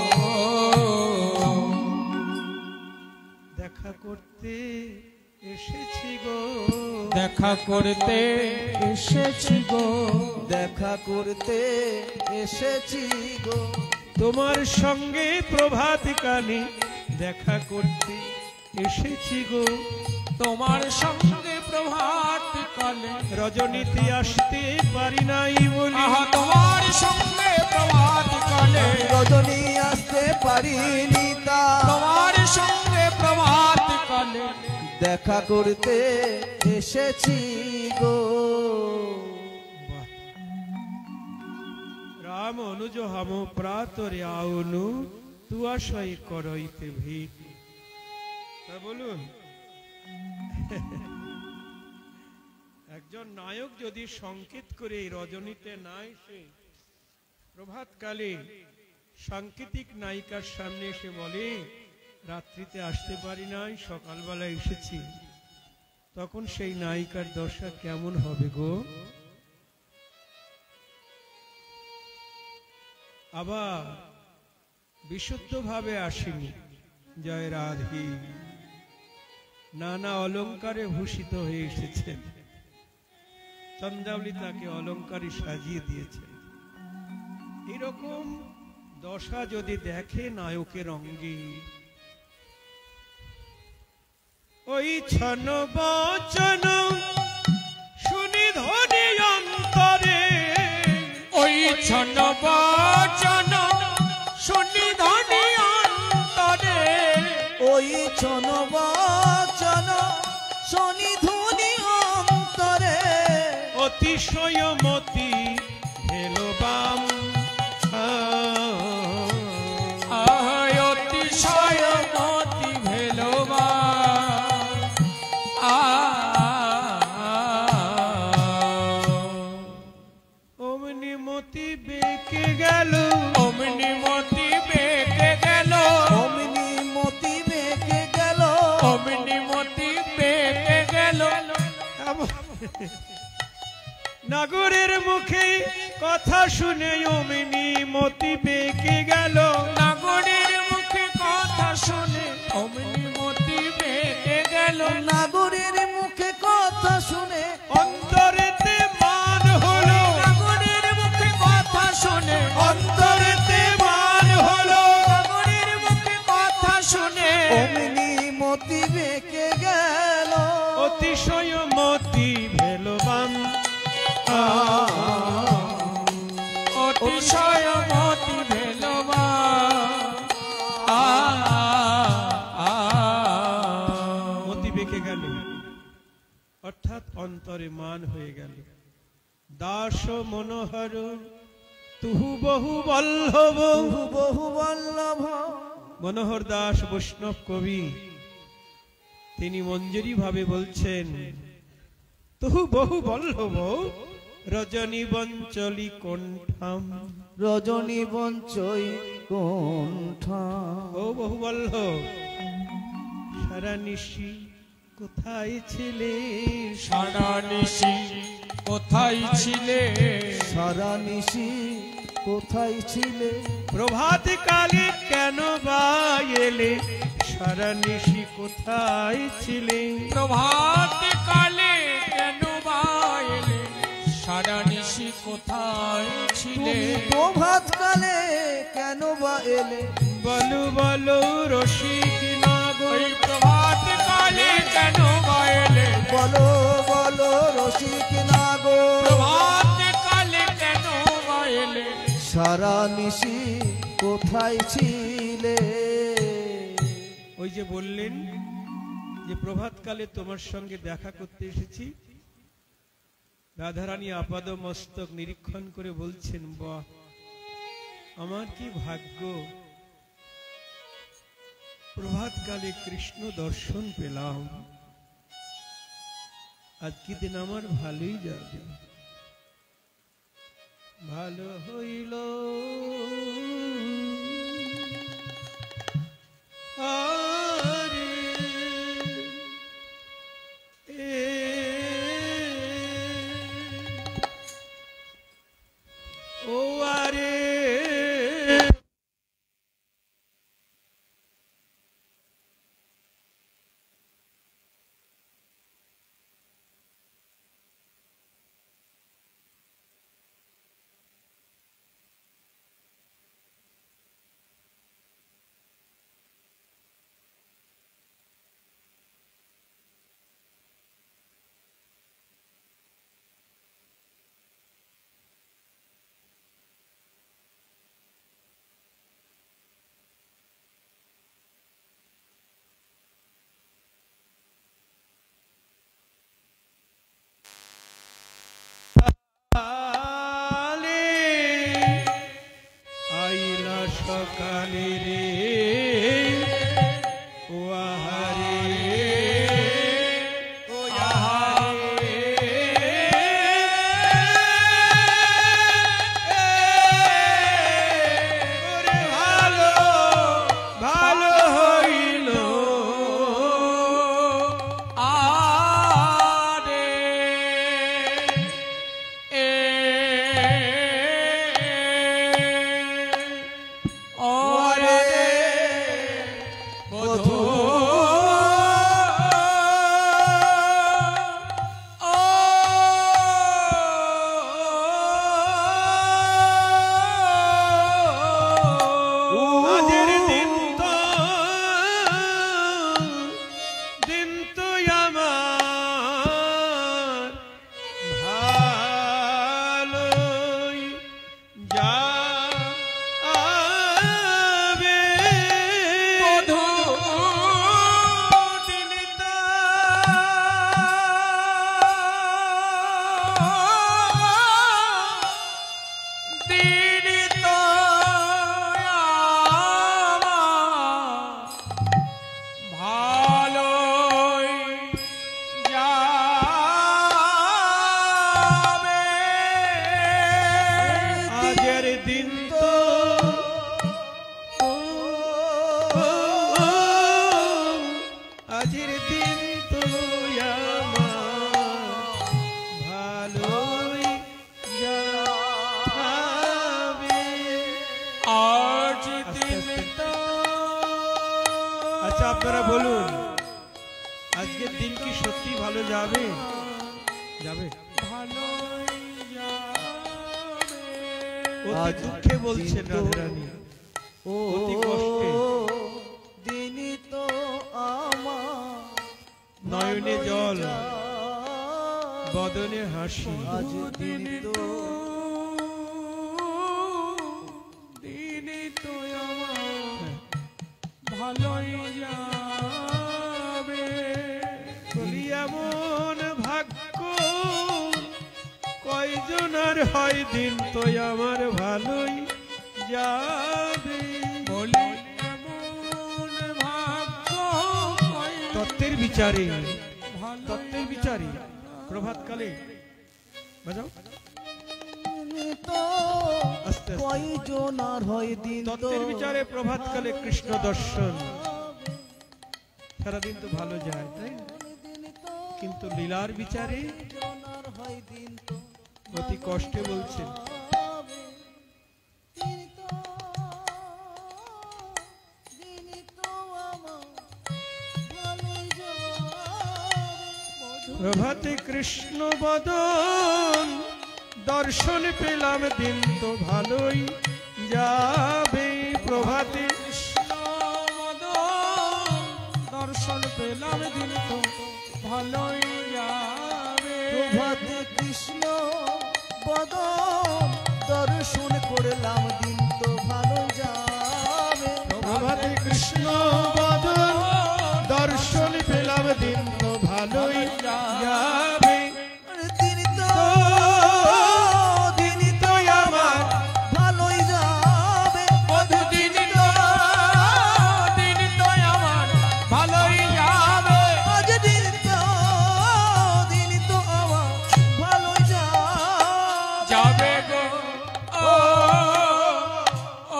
S2: দেখা করতে এসেছি গো,
S3: দেখা করতে এসেছি গো,
S1: দেখা করতে এসেছি গো।
S2: তোমার সঙ্গে প্রভাত কালে দেখা করতে এসেছি গো।
S3: তোমার সঙ্গে প্রভাত কালে
S2: রজনীতে আসতে পারি নাই বলি,
S3: আহা তোমার সঙ্গে প্রভাত কালে
S1: রজনী আসতে পারিনি তা,
S3: তোমার সঙ্গে প্রভাত কালে
S1: দেখা করতে এসেছি গো।
S2: বাহ। রাম অনুজ হাম প্রাতরে আউনু, তু আশয় করইতে ভিট। তা বলুন, একজন নায়ক যদি সংকেত করে রজনীতে না এসে প্রভাতকালে সাংকেতিক নায়িকার সামনে এসে বলে রাত্রিতে আসতে পারি নাই, সকালবেলা এসেছি, তখন সেই নায়িকার দশা কেমন হবে গো? আবার বিশুদ্ধভাবে আসেনি, জয় রাধে, নানা অলঙ্কারে ভূষিত হয়ে এসেছেন। চন্দ্রাবলী তাকে অলঙ্কারে সাজিয়ে দিয়েছেন। এরকম দশা যদি দেখে নায়কের অঙ্গে, ওই ছন বচন শুনি ধনি অন্তরে,
S3: ওই ছন বচন শুনি ধনি অন্তরে,
S1: ওই ছন বচন শনি ধুনি অন্তরে,
S2: অতিশয় মতি হেলবাম।
S3: আয় অতিশয় মতি ভেলবা,
S2: অমনি মতি বেঁকে গেল,
S3: অমনি মতি বেঁকে গেল,
S1: অমনি মতি বেঁকে গেল,
S3: অমনি মতি বেঁকে গেল।
S2: নাগরের মুখে কথা শুনে অমনি মতি বেঁকে গেল,
S3: নাগরের মুখে কথা শুনে অমনি মতি বেঁকে গেল,
S1: নাগরের মুখে কথা শুনে
S2: অন্তরেতে মান হলো,
S3: নাগরের মুখে কথা শুনে
S2: অন্তরেতে মান হলো,
S3: নাগরের মুখে কথা শুনে
S1: অমনি মতি বেঁকে গেল,
S2: অতিশয় মতি ভেলবাম।
S3: অতিশয় মতি ভেলবা,
S2: মতি বেঁকে গেল, অর্থাৎ অন্তরে মান হয়ে গেল। দাস মনোহর তুহু বহু বল্লভ
S1: বহু বহু বল্লভ
S2: মনোহর দাস বৈষ্ণব কবি তিনি মঞ্জুরি ভাবে বলছেন তুহু বহু বল্লভ রজনী বঞ্চলি কণ্ঠাম
S1: রজনী বঞ্চই কণ্ঠা
S2: ও বহু বল্লভ সারা নিশি কোথায় ছিলে
S3: সারা নিশি কোথায় ছিলে
S1: সারা নিশি কোথায় ছিলে
S2: প্রভাত কালে কেন বা এলে সারা নিশি কোথায় ছিলে
S3: প্রভাত কালে কেন বা এলে সারা নিশি কোথায় ছিলে
S1: তুমি প্রভাত কালে কেন বা এলে
S2: বলো বলো রসিক নাগর
S3: ওই প্রভাত কালে কেন বা এলে
S1: বলো বলো রসিক নাগো
S3: প্রভাত কালে কেন বা এলে
S1: সারা নিশি কোথায় ছিলে
S2: ওই যে বললেন যে প্রভাতকালে তোমার সঙ্গে দেখা করতে এসেছি রাধারানী আপাদ মস্তক নিরীক্ষণ করে বলছেন বাহ আমার কি ভাগ্য প্রভাতকালে কৃষ্ণ দর্শন পেলাম আজকে দিন আমার ভালোই যাবে ভালো হইল আরে এ ও আরে আইলা সকালে রে ও আহারে ও আহারে ওরে ভালো ভালো হইল
S3: আরে এ ওরে বধূ
S2: আজের দিন তো দিন তো আমার ভালোই যাবে
S3: বধূ দিন তো দিন তো আমার ভালোই যাবে
S2: আজের দিন তো আজের দিন তো আমার ভালোই যাবে
S3: আজ দিন তো
S2: আচ্ছা আপনারা বলুন আজকের দিন কি সত্যি ভালো যাবে যাবে
S3: ভালোই যাবে
S2: অতি
S1: আজ
S2: দুঃখে বলছেন
S1: দিন তো-
S2: রাধারানী
S1: ও
S2: অতি কষ্টে।
S1: দিনই তো আমার
S2: নয়নে জল
S1: ভালোই
S2: বদনে হাসি
S1: আজ দিন তো
S3: দিন তো আমার ভালোই যাবে
S2: বলি এমন ভাগ্য কয়জন হয় দিন তো আমার ভালোই যাবে।
S3: বলি এমন ভাগ্য হইল,
S2: তত্ত্বের বিচারে
S3: ভালো
S2: তত্ত্বের বিচারে প্রভাতকালে বাজাও
S1: তো
S2: আস্তে আস্তে।
S1: কয়জন আর হয় দিন তো
S2: তত্ত্বের বিচারে প্রভাতকালে কৃষ্ণ দর্শন। সারাদিন তো ভালো যায় তাই না? কিন্তু লীলার বিচারে
S1: কয়জন আর হয় দিন তো
S2: অতি কষ্টে বলছেন
S1: দিন তো দিন তো আমার ভালোই যাবে।
S2: প্রভাতে কৃষ্ণ বদন দর্শন পেলাম দিন তো ভালোই যাবে। প্রভাতে
S3: কৃষ্ণ মদন দর্শন পেলাম দিন তো ভালোই যাবে।
S1: প্রভাতে কৃষ্ণ বদন দর্শন করলাম দিন তো ভালো যাবে।
S2: প্রভাতে কৃষ্ণ বদন দর্শন পেলাম দিন তো ভালোই যাবে।
S1: দিন তো দিন তো আমার ভালোই যাবে।
S3: দিন তো দিন তো আমার ভালোই যাবে।
S1: আজ দিন তো দিন তো আমার ভালোই যাবে।
S3: যাবে গো ও ও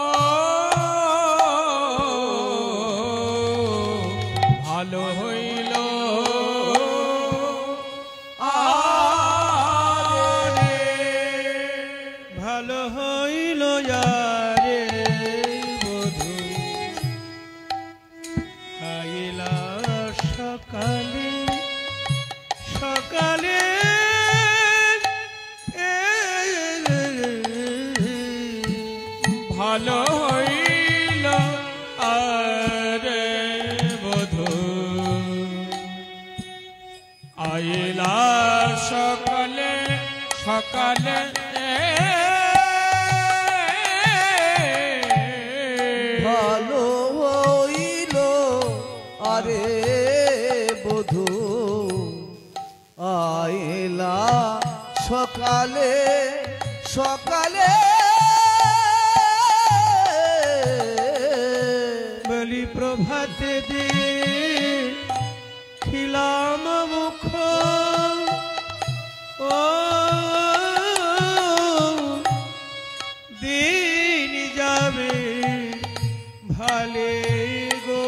S3: ভালো হইল আরে
S2: ভালো হইল যারে বধূ আইলা সকালে সকালে
S3: ভালো হইল আরে বধূ আইলা সকালে সকালে
S1: ভালো হইল আরে বধূ আইলা সকালে সকালে
S2: বলি প্রভাতে দে খিলাম মুখ ও দিন যাবে ভালে গো।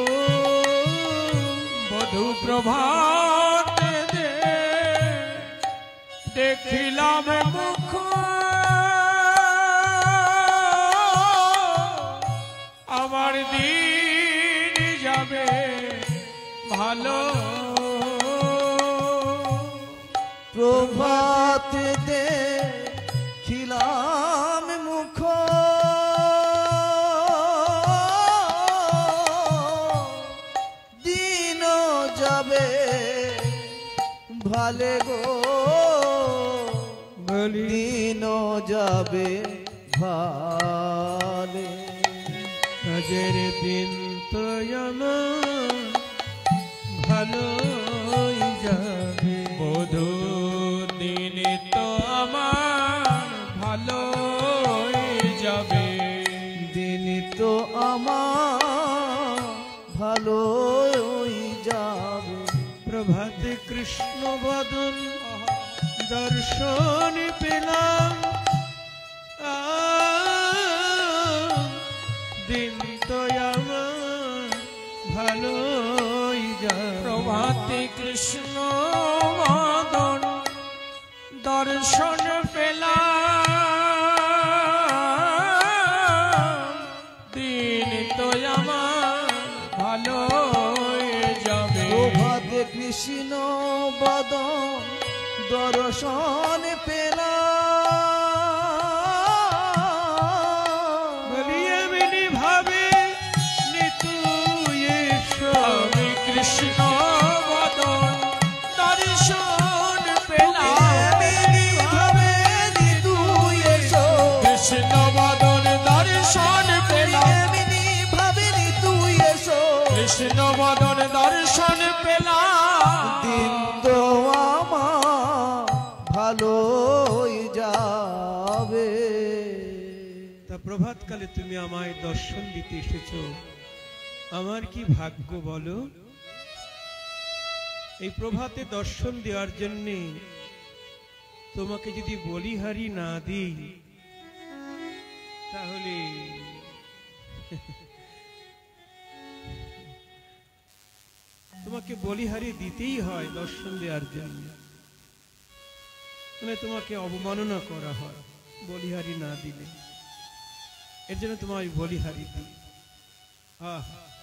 S3: বধূ প্রভাত দে দেখিলাম মুখ আমার দিন যাবে ভালো।
S1: প্রভাত দে খিলাম মুখ দিন যাবে ভালে গো
S2: বলি
S1: দিন যাবে ভালে।
S2: কাজের দিন তো আমার ভালোই যাবে।
S3: বধূ দিন তো আমার ভালো যাবে।
S1: দিন তো আমার ভালোই যাবে।
S2: প্রভাতে কৃষ্ণ বদন দর্শন পেলাম আ, দিন তো আমার ভালোই যাবে।
S3: প্রভাতে কৃষ্ণ মদন দর্শন পেলাম দিন তো আমার ভালো যাবে।
S1: প্রভাতে কৃষ্ণ বদন দর্শন পেলাম
S2: বলি এমনি ভাবে নিতু এসো।
S3: আমি কৃষ্ণ বদন দর্শন পেলাম।
S1: এমনি ভাবে তুই এসো।
S3: কৃষ্ণ বদন দর্শন পেলাম।
S1: এমনি ভাবে তুই এসো।
S3: কৃষ্ণ বদন দর্শন পেলাম।
S1: দিন তো আমার ভালো
S2: প্রভাতকালে তুমি আমায় দর্শন দিতে এসেছো, আমার কি ভাগ্য বলো। এই প্রভাতে দর্শন দেওয়ার জন্যে তোমাকে যদি বলিহারি না দিই তাহলে তোমাকে বলিহারি দিতেই হয় দর্শন দেওয়ার জন্য, মানে তোমাকে অবমাননা করা হয় বলিহারি না দিলে। এর জন্য তোমায় বলিহারি দিই। আহ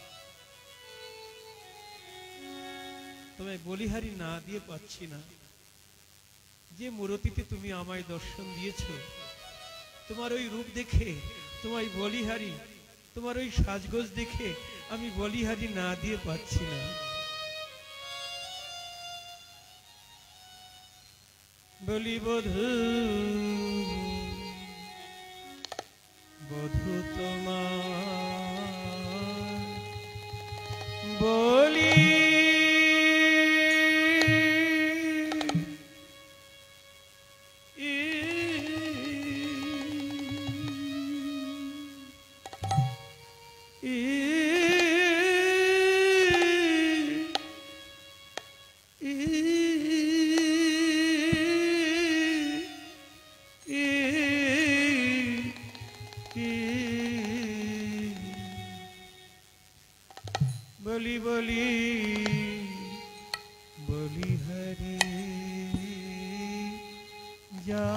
S2: তোমায় বলিহারি না দিয়ে পাচ্ছি না। যে মূরতিতে তুমি আমায় দর্শন দিয়েছো, তোমার ওই রূপ দেখে, তোমায় বলিহারি, তোমার ওই সাজগোজ দেখে আমি বলিহারি না দিয়ে পাচ্ছি না। বলি বধূ বধূ তোমার বলি বলি বলি বলি হরি যা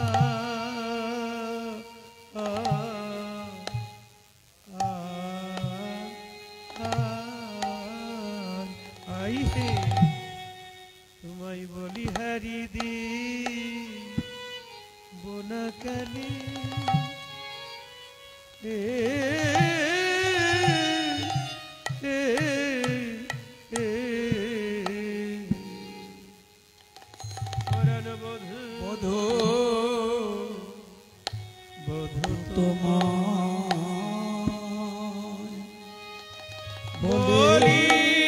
S2: আ, আ, আ, আই হে তোমায় বলি হরি দি বোনাকালি এ বধূ বধূ
S1: তোমার
S2: বলি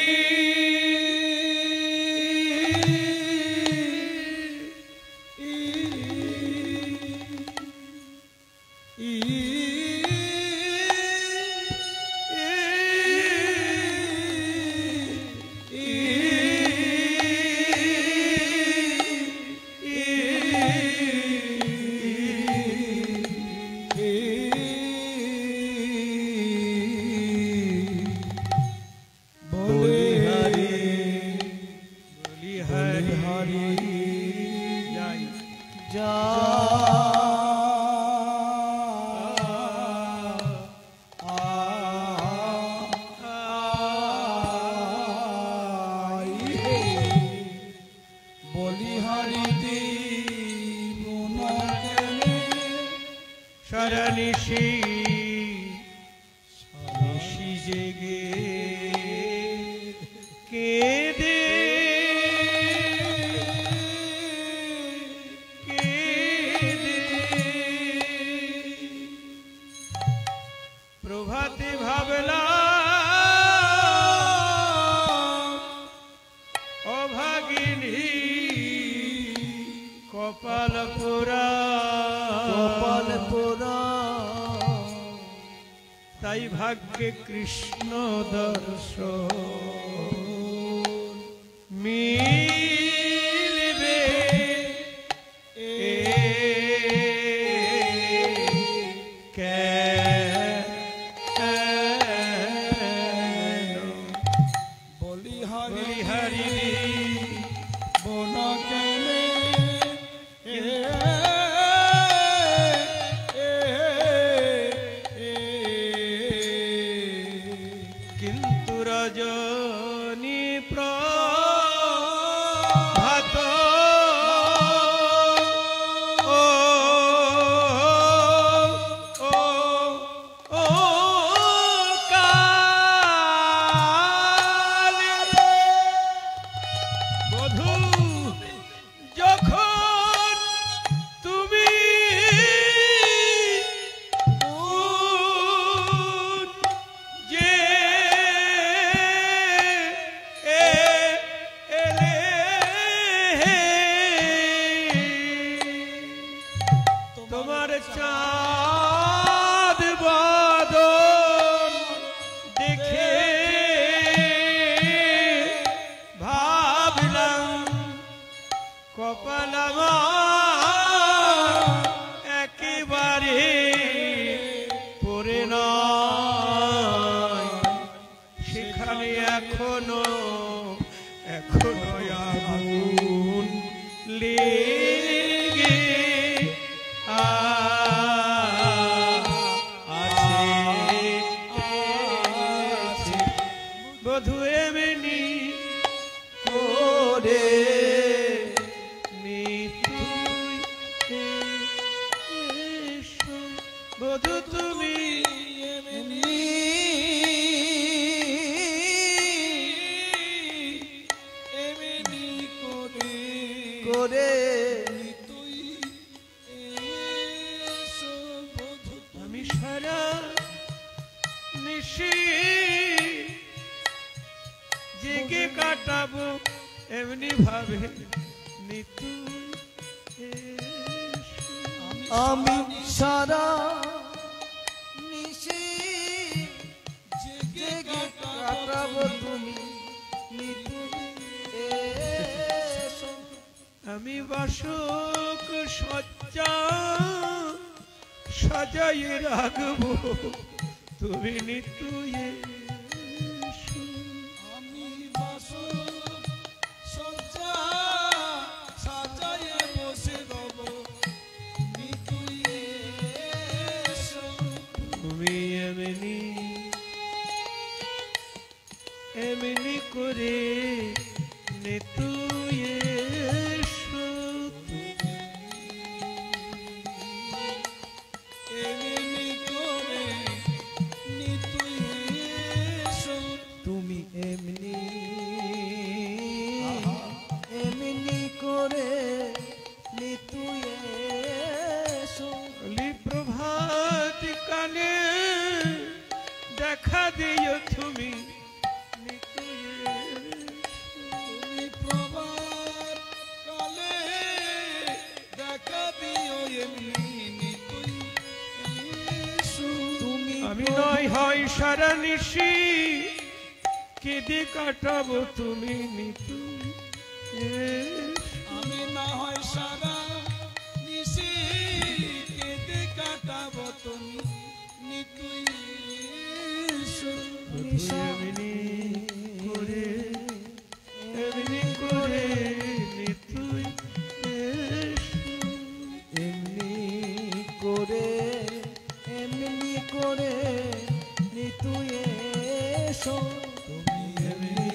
S2: সারানিশি নিশি জেগে কেঁদে কেঁদে প্রভাতে ভাবলাম অভাগিনী কপাল পোড়া
S1: কপাল পোড়া
S2: তাই ভাগ্যে কৃষ্ণ দর্শন মিলবে এ কেন
S1: বলিহারি
S2: বলিহারি
S1: বোনা কেনে
S2: কিন্তু রজনী প্রাণ দ্বারে পড়ে নাই সেখানে এখনো এখনো আগুন লেগে আছে বধূ এমনি করে বধূ তুমি এমনি এমনি করে করে আমি সারা নিশি জেগে কাটাবো এমনি ভাবে নিতু
S1: আমি সারা নিশি জেগে কাটাবো তুমি নিতু এসো।
S2: আমি বাসক সজ্জা সাজাইয়ে রাখবো তুমি নিতু এসো।
S1: আমি বাসক সজ্জা সাজাইয়ে বসে রব নিতু এসো।
S2: তুমি এমনি এমনি করে নিতু এসো।
S1: এমনি করে নিতু এসো। তুমি এমনি এমনি করে নিতু এসো।
S2: অলি প্রভাত কালে দেখা দিও তুমি নিতু
S1: তুমি প্রভাত কালে দেখা দিও এমনি নিতু এসো। তুমি
S2: আমি নয় হয় সারা নিশি কেঁদে কাটাবো তুমি নিতু
S1: আমি না হয় সারা নিশি কেঁদে কাটাবো তুমি নিতু এসো।
S2: এমনি করে এমনি করে নিতু
S1: এমনি করে এমনি করে নিতু এসো। তুমি এমনি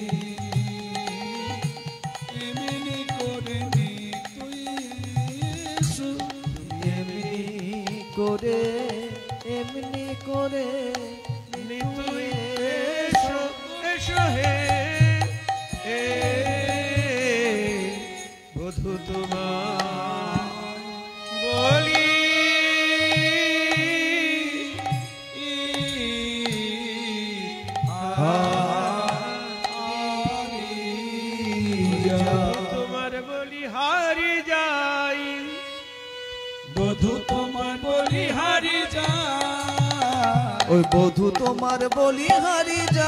S1: এমনি করে নিতু এসো। এমনি করে এমনি করে
S2: নিতু এসো এসো হে এ বধূ তোমার বলি তোমার বলি হারি যাই
S1: বধূ তোমার বলি হারি যা। ওই বধূ তোমার বলি হারি যা।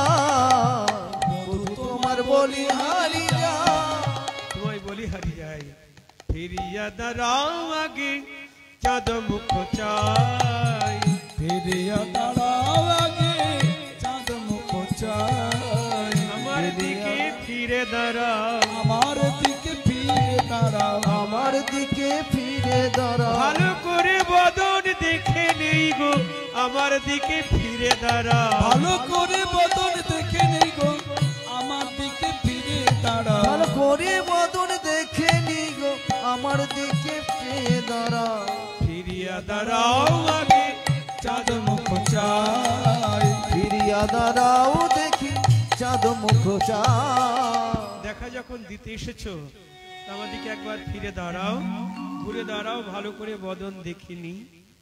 S1: বধূ তোমার বলি হারি যা।
S2: তোমায় বলি হারি যাই ফিরিয়া দাঁড়াও আগে চাঁদ মুখ চাই।
S1: ফিরিয়া দাঁড়াও আগে চাঁদ মুখ চাই।
S2: আমার দিকে ফিরে দাঁড়াও
S1: আমার দিকে ফিরে দাঁড়াও। আমার দিকে ফিরে দাঁড়াও।
S2: ভালো করে বদন দেখে নেই গো আমার দিকে ফিরে দাঁড়াও।
S1: ভালো করে বদন দেখে নেই গো আমার দিকে ফিরে দাঁড়াও। ভালো করে বদন দেখে নেই গো আমার দিকে ফিরে দাঁড়াও।
S2: ফিরিয়া দাঁড়াও আগে
S1: চাঁদ মুখ চাই। ফিরিয়া দাঁড়াও দেখি চাঁদ মুখ চাই।
S2: দেখা যখন দিতে এসেছো আমার দিকে একবার ফিরে দাঁড়াও ঘুরে দাঁড়াও ভালো করে বদন দেখিনি।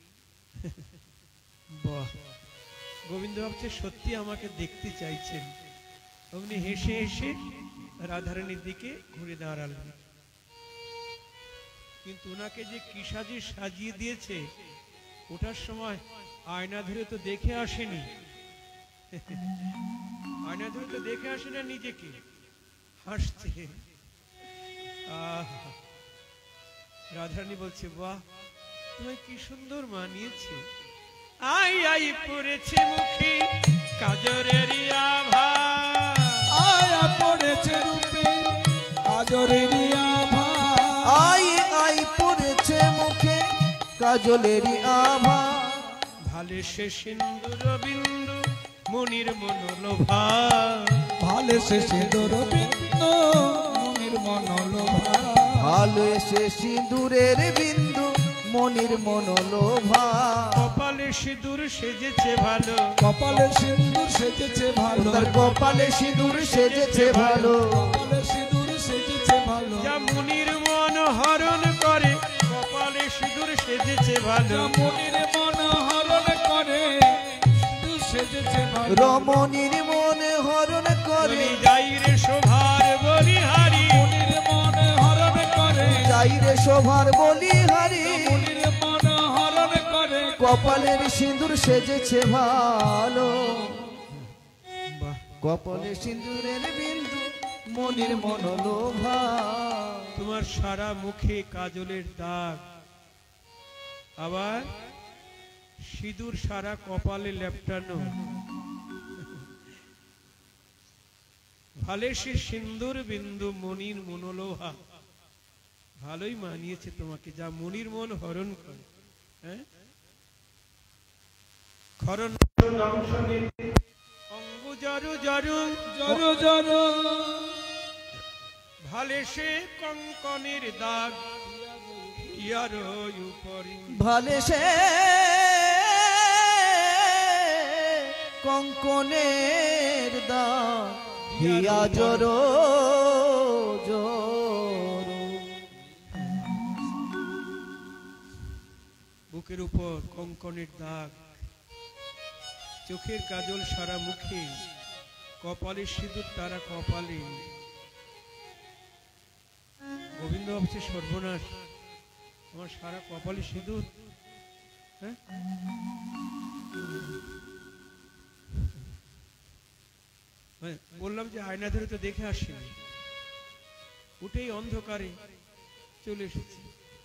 S2: বাহ গোবিন্দ ভাবছে সত্যি আমাকে দেখতে চাইছেন। অমনি হেসে হেসে রাধারানীর দিকে ঘুরে দাঁড়ালেন। কিন্তু ওনাকে যে কি সাজে সাজিয়ে দিয়েছে ওঠার সময় আয়না ধরে তো দেখে আসেনি। আয়না ধরে তো দেখে আসে না নিজেকে, হাসছে। আহ রাধারানী বলছে বাহ তোমায় কি সুন্দর মানিয়েছে। আই আই পড়েছে মুখে কাজরের আভা,
S1: আয়া পড়েছে রূপে কাজলের আভা, আই আই পড়েছে মুখে কাজলের আভা,
S2: ভালে সে সিন্দুর বিন্দু মনির মনোলোভা,
S1: ভালে সে সিঁদুর বিন্দু মনির মনোলোভা, ভালো সে সিঁদুরের বিন্দু মনির মনোলোভা,
S2: কপালে সিঁদুর সেজেছে ভালো,
S1: কপালে সিঁদুর সেজেছে ভালো, তার কপালে সিঁদুর সেজেছে ভালো, কপালে সিঁদুর সেজেছে ভালো,
S2: যা মনির মন হরণ করে, কপালে সিঁদুর সেজেছে ভালো,
S1: মনির মন হরণ করে সিঁদুর সেজেছে ভালো, রমণীর মন হরণ করে,
S2: যাই রে শোভার বলিহারি,
S1: মনির মন হরণ করে, যাই রে শোভার বলিহারি, মনির মন হরণ করে, কপালের সিঁদুর সেজেছে ভালো,
S2: বাহ,
S1: কপালে সিঁদুরের বিন্দু মনির মনোলোভা,
S2: তোমার সারা মুখে কাজলের দাগ, আবার সিঁদুর সারা কপালে লেপটানো, ভালে সে সিন্দুর বিন্দু মনির মনোলোভা, ভালোই মানিয়েছে তোমাকে, যা মনির মন হরণ করে। হ্যাঁ, খরণ অঙ্গ জরু জরু
S1: জরো জরো
S2: ভালে সে কঙ্কনের দাগ, ইয়ার উপরি
S1: ভালে সে কঙ্কনের দাগ, হিয়া জরো জরো,
S2: বুকের উপর কঙ্কনের দাগ, চোখের কাজল সারা মুখে, কপালে সিঁদুর তারা কপালে। গোবিন্দ ভাবছে সর্বনাশ, আমার সারা কপালে সিঁদুর। হ্যাঁ, বললাম যে আয়না ধরে তো দেখে আসিনি, উঠেই অন্ধকারে চলে এসেছি।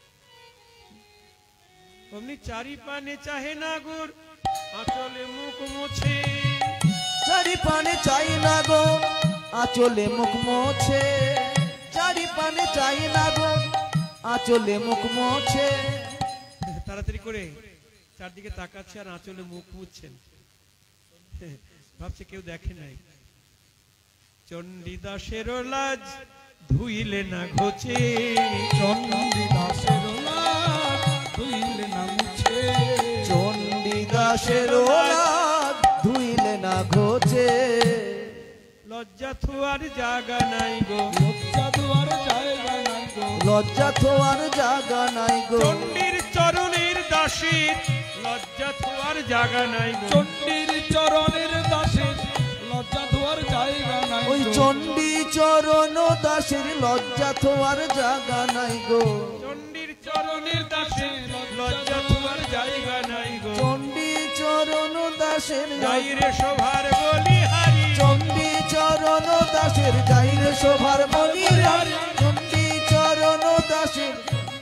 S2: অমনি চারি পানে চাহে নাগর, আঁচলে মুখ মোছে,
S1: চারি পানে চাই না গো আঁচলে মুখ মোছে, চারি পানে চাই না গো আঁচলে মুখ মোছে,
S2: তাড়াতাড়ি করে চারদিকে তাকাচ্ছে আর আঁচলে মুখ মুছছেন, ভাবছে কেউ দেখে নাই। চণ্ডীদাসের লাজ ধুইলে না ঘোচে,
S1: চণ্ডীদাসের লাজ ধুইলে না মুছে, চণ্ডীদাসের লাজ ধুইলে না ঘোচে,
S2: লজ্জা থুয়ার জাগা নাই গো,
S1: লজ্জা থোয়ার জায়গা নাই গো, লজ্জা থোয়ার জায়গা নাই গো,
S2: চণ্ডীর চরণের দাসীর লজ্জা থুয়ার জাগা নাই গো,
S1: চণ্ডীর চরণের দাসের লজ্জা থোয়ার জায়গা নাই, ওই চণ্ডী চরণ দাসের লজ্জা থোয়ার জায়গা নাই গো,
S2: চণ্ডীর চরণের দাসের লজ্জা থুয়ার জায়গা নাই গো,
S1: চণ্ডী চরণ দাসের
S2: যাই রে শোভার বলিহারি,
S1: চণ্ডী চরণ দাসের যাই রে শোভার বলিহারি, চণ্ডী চরণ দাসের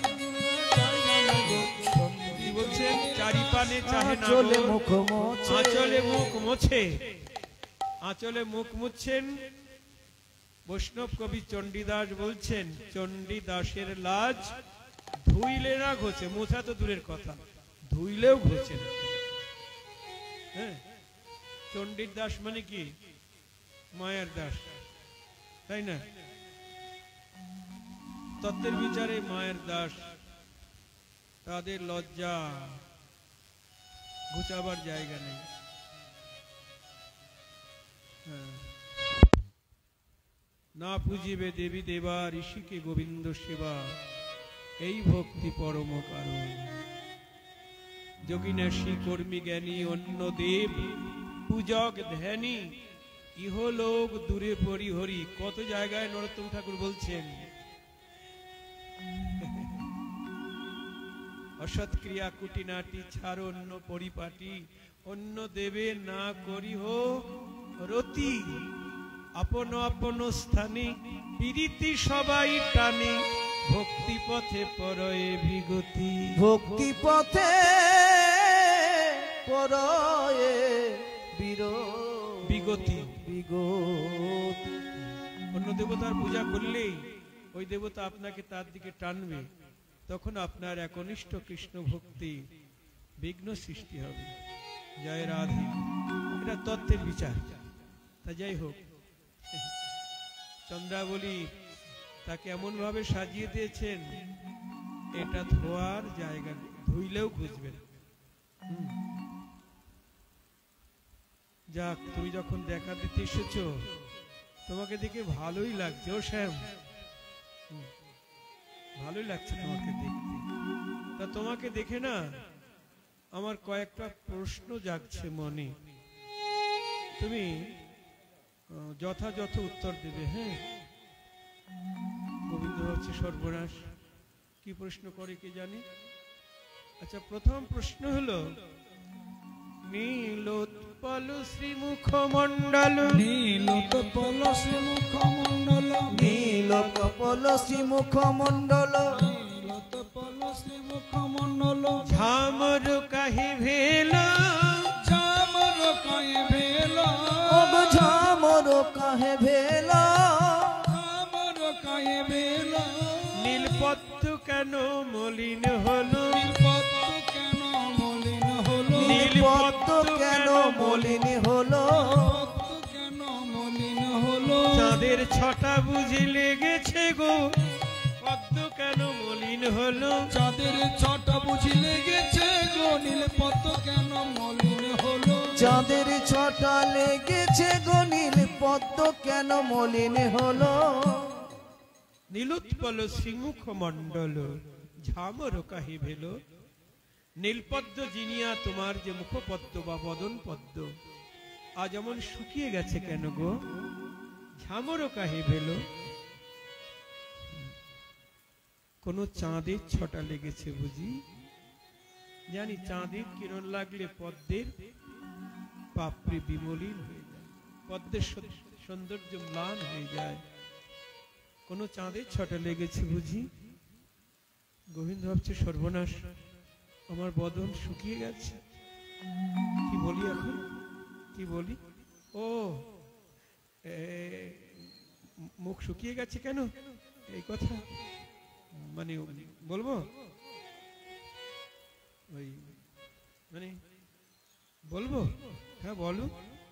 S2: কি বলছেন? চারি পানে চাহে না
S1: আঁচলে
S2: গো,
S1: মুখ মোছে,
S2: আঁচলে মুখ মোছে, আঁচলে মুখ মুছছেন। বৈষ্ণব কবি চণ্ডীদাস বলছেন, চণ্ডীদাসের লাজ ধুইলে না ঘোচে, মোছা তো দূরের কথা, ধুইলেও ঘোচে না। হ্যাঁ, চণ্ডীর দাস মানে কি? মায়ের দাস, তাই না? তত্ত্বের বিচারে মায়ের দাস, তাদের লজ্জা ঘুচাবার জায়গা নেই। হ্যাঁ, না পুজিবে দেবী দেবা, ঋষিকে গোবিন্দ সেবা, এই ভক্তি পরম কারণ। যোগিনাশী কর্মী জ্ঞানী অন্য দেব, পূজক ধ্যানী ইহলোক দূরে পরিহরি। কত জায়গায় নরোত্তম ঠাকুর বলছেন, অসৎ ক্রিয়া কুটিনাটি ছাড় অন্য পরিপাটি, অন্য দেবে না করিহ রতি, আপন আপন স্থানে প্রীতি সবাই টানে, ভক্তি পথে পরয়ে বিগতি,
S1: ভক্তি পথে পরয়ে বীর
S2: বিগতি।
S1: বিগতি।
S2: অন্য দেবতার পূজা করলেই ওই দেবতা আপনাকে তার দিকে টানবে, তখন আপনার একনিষ্ঠ কৃষ্ণ ভক্তি বিঘ্ন সৃষ্টি হবে। জয় রাধে। এটা তত্ত্বের বিচার। তা যাই হোক, চন্দ্রাবলী তাকে এমন ভাবে সাজিয়ে দিয়েছেন, এটা ধোয়ার জায়গা নেই, ধুইলেও খুঁজবেন। যাক, তুমি যখন দেখা দিতে এসেছো, তোমাকে দেখে ভালোই লাগছে। ও শ্যাম, ভালোই লাগছে তোমাকে দেখতে। তা তোমাকে দেখে না আমার কয়েকটা প্রশ্ন জাগছে মনে, তুমি যথাযথ উত্তর দেবে। হ্যাঁ, গোবিন্দ হচ্ছে সর্বনাশ, কি প্রশ্ন করে কে জানে। আচ্ছা, প্রথম প্রশ্ন হলো, নীলোৎপল শ্রীমুখমণ্ডল,
S1: নীলোৎপল শ্রীমুখমণ্ডল, নীলোৎপল শ্রীমুখমণ্ডল, নীলোৎপল শ্রীমুখমণ্ডল,
S2: ঝামর কাহে ভেল,
S1: ঝামর কাহে ভেল, ওগো ঝামর কাহে ভেল, ঝামর কাহে ভেল,
S2: নীলপদ্ম কেন মলিন হলো,
S1: নীলপদ্ম কেন মলিন হলো,
S2: নীলপদ্ম
S1: কেন মলিন হলো, কেন মলিন হলো,
S2: চাঁদের ছটা বুঝি লেগেছে গো, পদ্ম কেন মলিন হলো,
S1: চাঁদের ছটা বুঝি লেগেছে গো, নীলপদ্ম কেন মলিন হলো, চাঁদের ছটা লেগেছে গো, নীলপদ্ম কেন মলিন হলো,
S2: নীলোৎপল শ্রীমুখমণ্ডল, ঝামর কাহে ভেল। নীলপদ্ম জিনিয়া তোমার যে মুখপদ্ম বা বদন পদ্ম, আজ এমন শুকিয়ে গেছে কেন গো, ঝামর কাহে ভেল। কোন চাঁদের ছটা লেগেছে বুঝি? জানি চাঁদের কিরণ লাগলে পদ্মের পাপড়ি বিমলিন হয়ে যায়, পদ্মের সৌন্দর্য ম্লান হয়ে যায়। কোন চাঁদের ছটা লেগেছে বুঝি? গোবিন্দ ভাবছে সর্বনাশ, আমার বদন শুকিয়ে গেছে, কি বলি এখন, কি বলি? ও, মুখ শুকিয়ে গেছে কেন, এই কথা মানে বলবো, ওই মানে বলবো? হ্যাঁ বলো।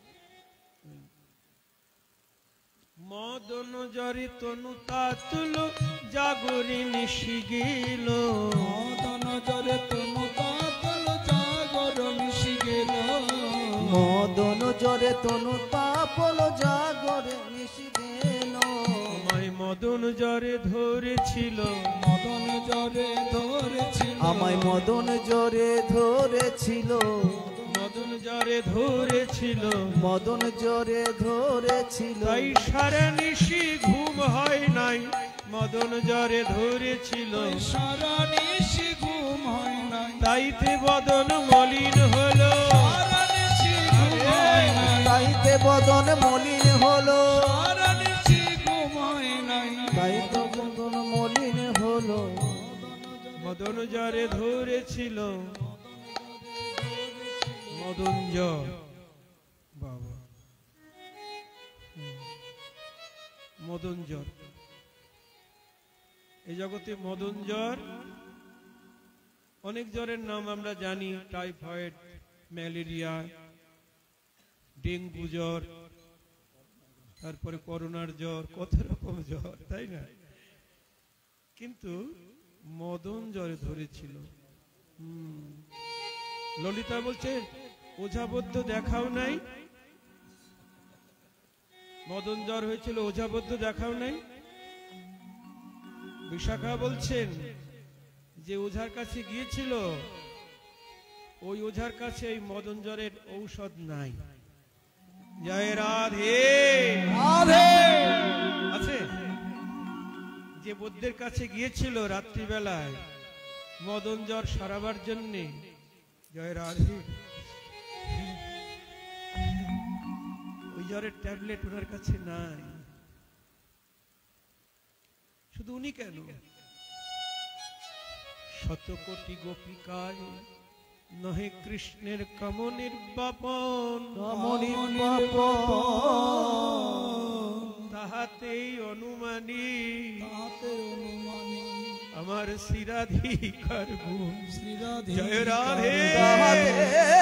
S2: মদন জরে তনু তাতুল, জাগরে নিশি গেল,
S1: মদন জরে তনু তাতুল, জাগর নিশি গেল, মদন জরে তনু তাপল, জাগরে নিশি গেল,
S2: আমায় মদন জরে ধরেছিল,
S1: মদন জরে ধরেছিল, আমায় মদন জরে ধরেছিল,
S2: মদন জরে ধরেছিল,
S1: মদন জরে ধরেছিল,
S2: তাই সারা নিশি ঘুম হয় নাই, মদন জরে ধরেছিল,
S1: সারা নিশি ঘুম হয় নাই,
S2: তাইতে বদন মলিন হলো,
S1: সারা নিশি ঘুম হয় নাই, তাইতে বদন মলিন হলো, সারা নিশি ঘুম হয় নাই, তাইতে বদন মলিন হলো,
S2: মদন জরে ধরেছিল, মদন জ্বর। বাবা, মদন জ্বর, এই জগতে মদন জ্বর, অনেক জ্বরের নাম আমরা জানি, টাইফয়েড, ম্যালেরিয়া, ডেঙ্গু জ্বর, তারপরে করোনার জ্বর, কত রকম জ্বর, তাই না? কিন্তু মদন জ্বরে ধরেছিল। হম ললিতা বলছে, ওঝাবদ্ধ দেখাও নাই, মদন জ্বর হয়েছিল, ওঝাবদ্ধ দেখাও নাই। বিশাখা বলছেন যে ওঝার কাছে গিয়েছিল, ওই ওঝার কাছে এই মদন জ্বরের ঔষধ নাই। জয় রাধে।
S1: রাধে
S2: আছে যে বৈদ্যের কাছে গিয়েছিল রাত্রিবেলায় মদন জ্বর সারাবার জন্যে। জয় রাধে। ওই জ্বরের ট্যাবলেট ওনার কাছে নাই। শুধু উনি কেন, শত কোটি গোপিকায় নহে কৃষ্ণের কামনের বাপন
S1: কামনির বাপন
S2: তাহাতেই অনুমানী
S1: তাতে অনুমানী
S2: আমার শ্রীরাধিকার গুণ
S1: শ্রীরাধে
S2: জয় রাধে
S1: তাহাতে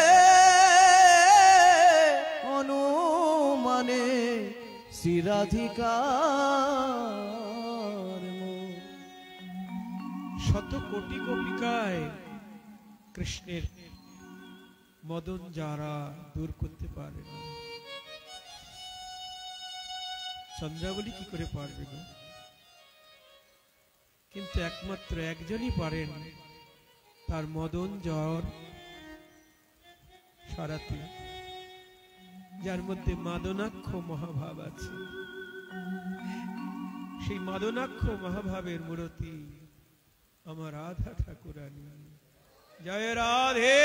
S1: অনুমানে শ্রীরাধিকার মোর।
S2: শত কোটি গোপিকায় কৃষ্ণের মদন যারা দূর করতে পারে না, চন্দ্রাবলী কি করে পারবে না? কিন্তু একমাত্র একজনই পারেন তার মদন জ্বর সারাতে, যার মধ্যে মাদনাক্ষ মহাভাব আছে। সেই মাদনাক্ষ মহাভাবের মূর্তি আমার রাধা ঠাকুরানী। জয় রাধে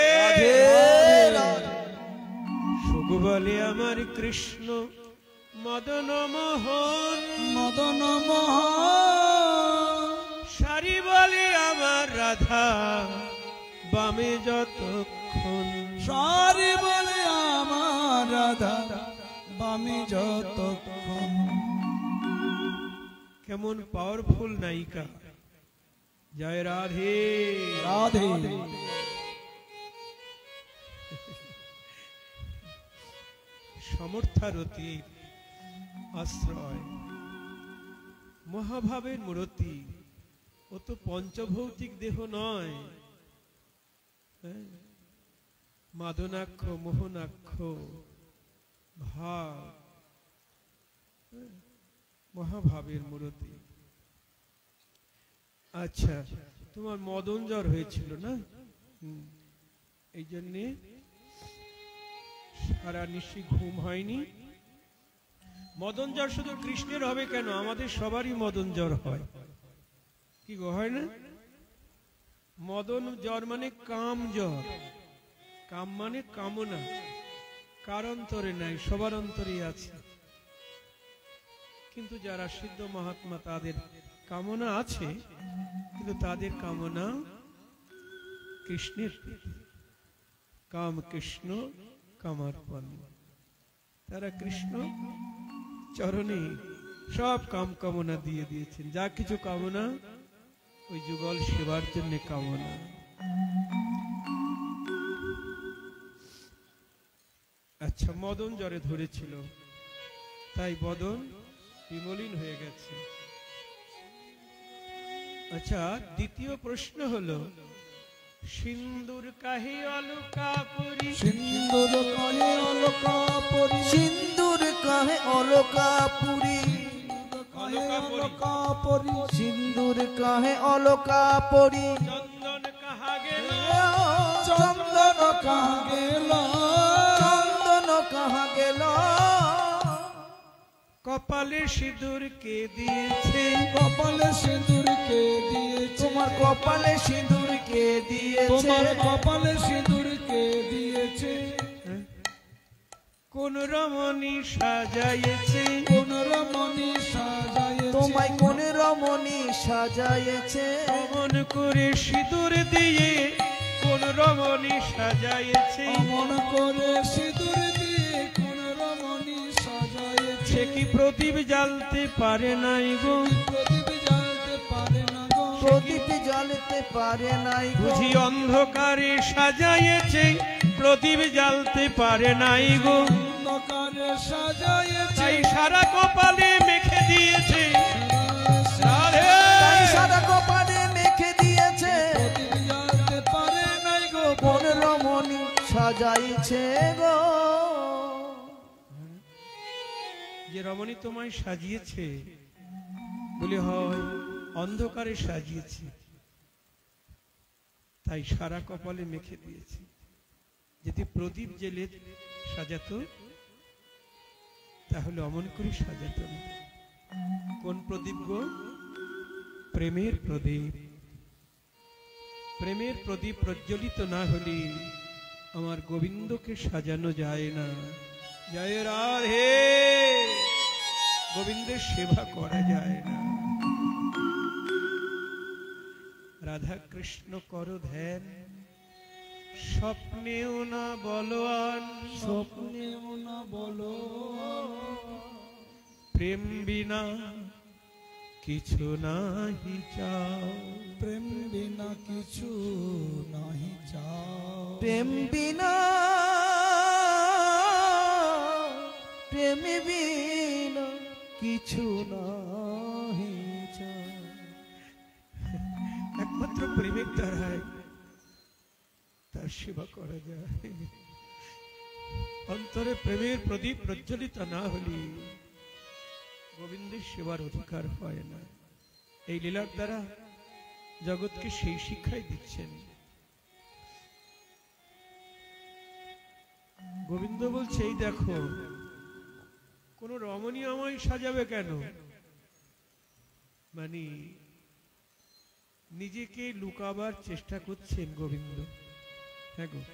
S2: সুখ বলে আমার কৃষ্ণ মদন মোহন,
S1: মদন মোহন
S2: সারি বলে আমার রাধা বামে যতক্ষণ।
S1: সারি বলে আমার রাধা বামে যতক্ষণ।
S2: কেমন পাওয়ারফুল নায়িকা। জয় রাধে
S1: রাধে
S2: সমর্থারতির আশ্রয়, মহাভাবের মূর্তি। ও তো পঞ্চভৌতিক দেহ নয়, হ্যাঁ? মাদনাক্ষ মোহনাক্ষ ভাব, হ্যাঁ? মহাভাবের মূর্তি। আচ্ছা, তোমার মদন জ্বর হয়েছিল না? হুম, এই জন্যে সারা নিশি ঘুম হয়নি। মদন জ্বর শুধু কৃষ্ণের হবে কেন, আমাদের সবারই মদন জ্বর হয়। কি গো, হয় না? মদন জ্বর মানে কাম জ্বর। কাম মানে কামনা, কার অন্তরে নাই, সবার অন্তরে আছে। কিন্তু যারা সিদ্ধ মহাত্মা তাদের কামনা আছে, কিন্তু তাদের কামনা কৃষ্ণের প্রতি। কাম কৃষ্ণ কামার্পণ। তারা কৃষ্ণ চরণে সব কাম কামনা দিয়ে দিয়েছেন। যা কিছু কামনা ওই যুগল সেবার জন্য কামনা। আচ্ছা, মদন জ্বরে ধরেছিল, তাই বদন বিমলিন হয়ে গেছে। আচ্ছা, দ্বিতীয় প্রশ্ন হলো, সিন্দুর কাহে অলকাপুরি,
S1: সিন্দুর কাহে অলকাপুরি, সিন্দুর কাহে অলকাপুরি, অলকাপুরি, সিন্দুর কাহে অলকাপুরি,
S2: চন্দন কাহা গেল,
S1: চন্দন কাহা গেল, চন্দন কাহা গেল,
S2: কপালে সিঁদুর কে দিয়েছে,
S1: কপালে সিঁদুর কে দিয়েছে, তোমার কপালে সিঁদুর কে দিয়েছে, তোমার কপালে সিঁদুর কে দিয়েছে,
S2: কোন রমণী সাজাইছে,
S1: কোন রমণী সাজায়েছে, তোমায় কোন রমণী সাজায়েছে,
S2: অমন করে সিঁদুর দিয়ে কোন রমণী সাজাইছে,
S1: অমন করে সিঁদুর দিয়ে কোন রমণী সাজায়েছে,
S2: সে কি প্রদীপ জ্বালতে পারে নাই গো,
S1: প্রদীপ জ্বালতে পারে না গো, প্রদীপ জ্বালতে পারে নাই গো,
S2: বুঝি অন্ধকারে সাজাইছে প্রদীপ জ্বালতে পারে নাই গো,
S1: অন্ধকারে সাজায়েছে,
S2: তাই সারা কপালে মেখে দিয়েছে, রাধে
S1: তাই সারা কপালে মেখে দিয়েছে, প্রদীপ জ্বালতে পারে নাই গো, কোন রমণী সাজাইছে গো।
S2: যে রমণী তোমায় সাজিয়েছে বলে হয় অন্ধকারে সাজিয়েছে, তাই সারা কপালে মেখে দিয়েছে। যদি প্রদীপ জেলে সাজাতো তাহলে অমন করে সাজাতো না। কোন প্রদীপ গো? প্রেমের প্রদীপ। প্রেমের প্রদীপ প্রজ্বলিত না হলে আমার গোবিন্দকে সাজানো যায় না। জয় রাধে। গোবিন্দের সেবা করা যায় না। রাধা কৃষ্ণ করো ধ্যান, স্বপ্নেও না বলওয়ান,
S1: স্বপ্নেও না বলো,
S2: প্রেম বিনা কিছু নাহি চাও,
S1: প্রেম বিনা কিছু নাহি চাও,
S4: প্রেম বিনা প্রেম বিনা কিছু নাহি চাও।
S2: একমাত্র প্রেমের দ্বারায় তার সেবা করা যায়। অন্তরে প্রেমের প্রদীপ প্রজ্বলিত না হলে গোবিন্দের সেবার অধিকার হয় না। এই লীলার দ্বারা জগৎকে সেই শিক্ষাই দিচ্ছেন। গোবিন্দ বলছে, এই দেখো, কোন রমণী আমায় সাজাবে কেন? মানে নিজেকে লুকাবার চেষ্টা করছেন গোবিন্দ। হ্যাঁ গো,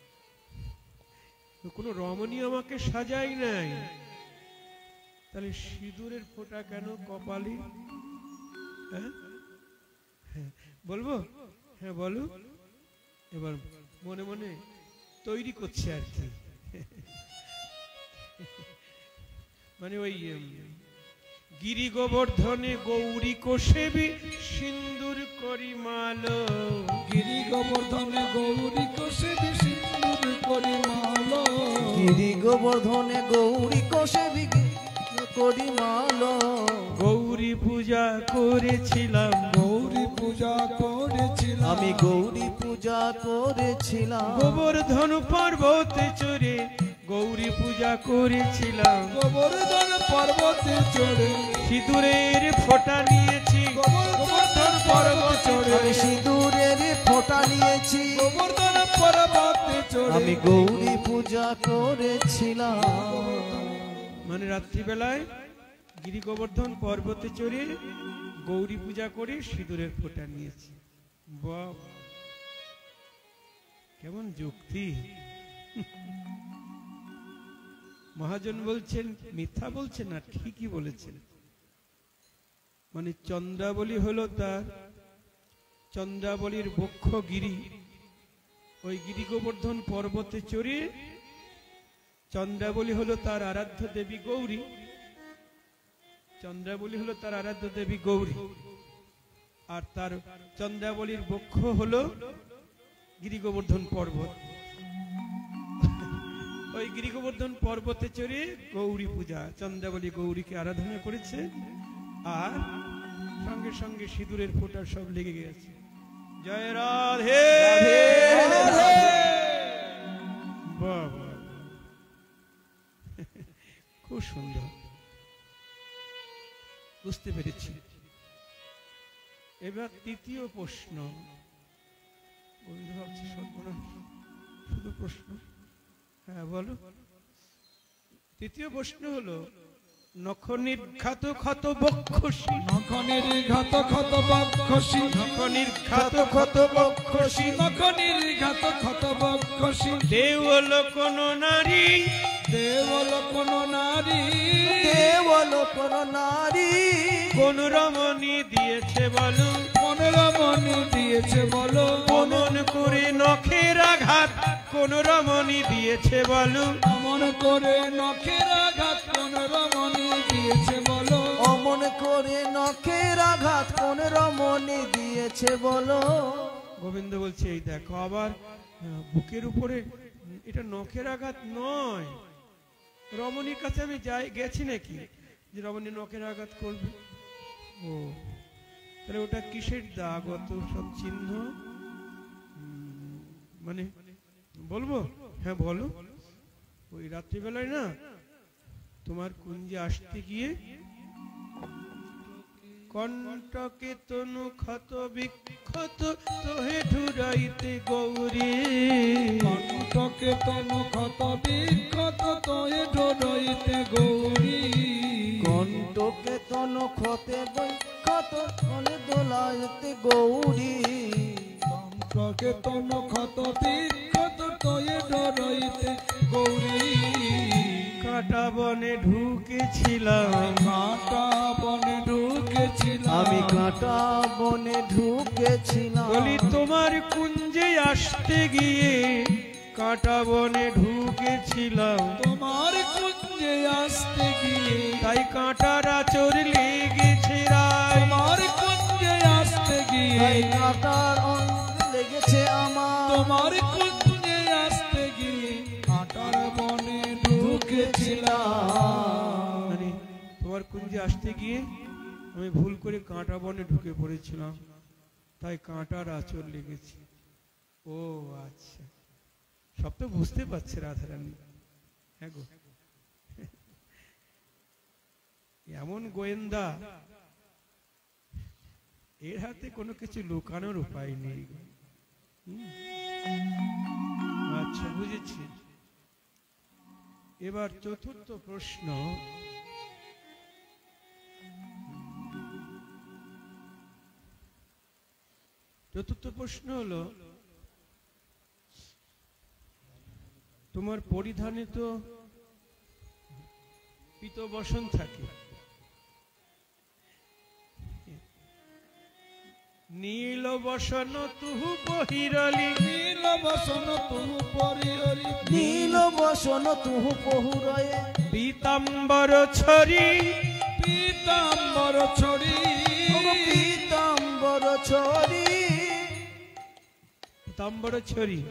S2: কোন রমণী আমাকে সাজাই নাই, তাহলে সিঁদুরের ফোঁটা কেন কপালে? হ্যাঁ হ্যাঁ বলবো? হ্যাঁ বলো। এবার মনে মনে তৈরি করছে আর কি। মানে ওই গিরি গোবর্ধনে গৌরী কোষেবি সিন্দুর করি মালো,
S1: গিরি গোবর্ধনে গৌরী কোষেবি সিন্দুর করি মালো,
S4: গিরি গোবর্ধনে গৌরী কোষেবি করি মালো,
S2: গৌরী পূজা করেছিলাম,
S1: গৌরী পূজা করেছিলাম,
S4: আমি গৌরী পূজা করেছিলাম,
S2: গোবর্ধন পর্বতে চড়ে গৌরী পূজা করেছিলাম,
S1: গোবর্ধন পর্বতে চড়ে
S2: সিঁদুরের ফোঁটা নিয়েছি,
S1: গোবর্ধন পর্বতে চড়ে
S4: আমি সিঁদুরের ফোঁটা নিয়েছি,
S1: গোবর্ধন পর্বতে চড়ে
S4: আমি গৌরী পূজা করেছিলাম।
S2: মানে রাত্রিবেলায় গিরি গোবর্ধন পর্বতে চড়ে গৌরী পূজা করে সিঁদুরের ফোঁটা নিয়েছি। বাহ, কেমন যুক্তি! মহাজন বলছেন মিথ্যা বলছেন না, ঠিকই বলেছেন। মানে চন্দ্রাবলী হলো তার, চন্দ্রাবলীর বক্ষ গিরি, ওই গিরি গোবর্ধন পর্বতে চড়ে চন্দ্রাবলী হলো তার আরাধ্য দেবী গৌরী, চন্দ্রাবলী হলো তার আরাধ্য দেবী গৌরী, আর তার চন্দ্রাবলীর বক্ষ হলো গিরি গোবর্ধন পর্বত। ওই গিরি গোবর্ধন পর্বতে চড়ে গৌরী পূজা, চন্দ্রাবলী গৌরীকে আরাধনা করেছে, আর সঙ্গে সঙ্গে সিঁদুরের ফোঁটা সব লেগে গেছে। জয় রাধে, বাবা, খুব সুন্দর, বুঝতে পেরেছি। এবার তৃতীয় প্রশ্ন। বন্ধু ভাবছি শুধু প্রশ্ন। হ্যাঁ বলো। তৃতীয় প্রশ্ন হলো, নখ নির্ঘাত ক্ষত বক্ষসী,
S1: নখ নির্ঘাত ক্ষত বক্ষসী,
S2: নখ নির্ঘাত ক্ষত বক্ষসী,
S1: নখ নির্ঘাত ক্ষত বক্ষসী,
S2: দেওল কোন নারী,
S1: দেওল কোন নারী,
S4: দেওল কোন নারী,
S2: কোন রমণী দিয়েছে বলো,
S1: কোন রমণী দিয়েছে বলো,
S2: অমন করে নখের আঘাত কোন রমণী দিয়েছে বলো,
S1: অমন করে নখের আঘাত কোন রমণী দিয়েছে বলো,
S4: অমন করে নখের আঘাত কোন রমণী দিয়েছে বলো।
S2: গোবিন্দ বলছে, এই দেখো, আবার বুকের উপরে, এটা নখের আঘাত নয়। রমণীর কাছে আমি যাই গেছি নাকি যে রমণী নখের আঘাত করবে? ও তাহলে ওটা কিসের দাগ, অত সব চিহ্ন? মানে বলবো? হ্যাঁ বলো। ওই রাত্রিবেলায় না তোমার কুঞ্জে আসতে গিয়ে কণ্টকে তনু ক্ষত বিক্ষত তোহে ঢুরাইতে গৌরী,
S1: কণ্টকে তনু ক্ষত বিক্ষত তোহে ঢুরাইতে গৌরী,
S4: কণ্টকে তনু ক্ষতে বিক্ষত তোহে দোলাইতে গৌরী,
S1: কণ্টকে তনু ক্ষত বিক্ষত তোহে ঢুরাইতে গৌরী,
S2: কাটা বনে ঢুকেছিলাম,
S1: কাটা বনে ঢুকেছিলাম, আমি কাঁটা বনে ঢুকেছিলাম
S2: বলি তোমার কুঞ্জে আসতে গিয়ে কাঁটা বনে ঢুকেছিলাম
S1: তোমার কুঞ্জে আসতে গিয়ে
S2: তাই কাঁটার আচর লেগেছে রায়
S1: তোমার কুঞ্জে আসতে গিয়ে
S4: তাই কাঁটার অঙ্গ লেগেছে আমার
S1: তোমার কুঞ্জে আসতে গিয়ে কাঁটার বনে ঢুকেছিলাম
S2: মানে তোমার কুঞ্জে আসতে গিয়ে আমি ভুল করে কাঁটা বনে ঢুকে পড়েছিলাম তাই কাঁটার আঁচড় লেগেছে। ও আচ্ছা, সব তো বুঝতে পারছে রাধারানী। হ্যাঁ গো, এমন গোয়েন্দা, এর হাতে কোনো কিছু লুকানোর উপায় নেই। আচ্ছা, বুঝেছি। এবার চতুর্থ প্রশ্ন, চতুর্থ প্রশ্ন হলো তোমার পরিধানে তো পিত বসন থাকে, নীল বসন তুহু পহিরলি
S1: নীল বসন তুহু পরিহরি
S4: নীল বসন তুহু পহুরয়ে
S2: পীতাম্বর ছড়ি
S1: পীতাম্বর ছড়ি
S4: পীতাম্বর ছড়ি
S2: পীতাম্বর ছড়ি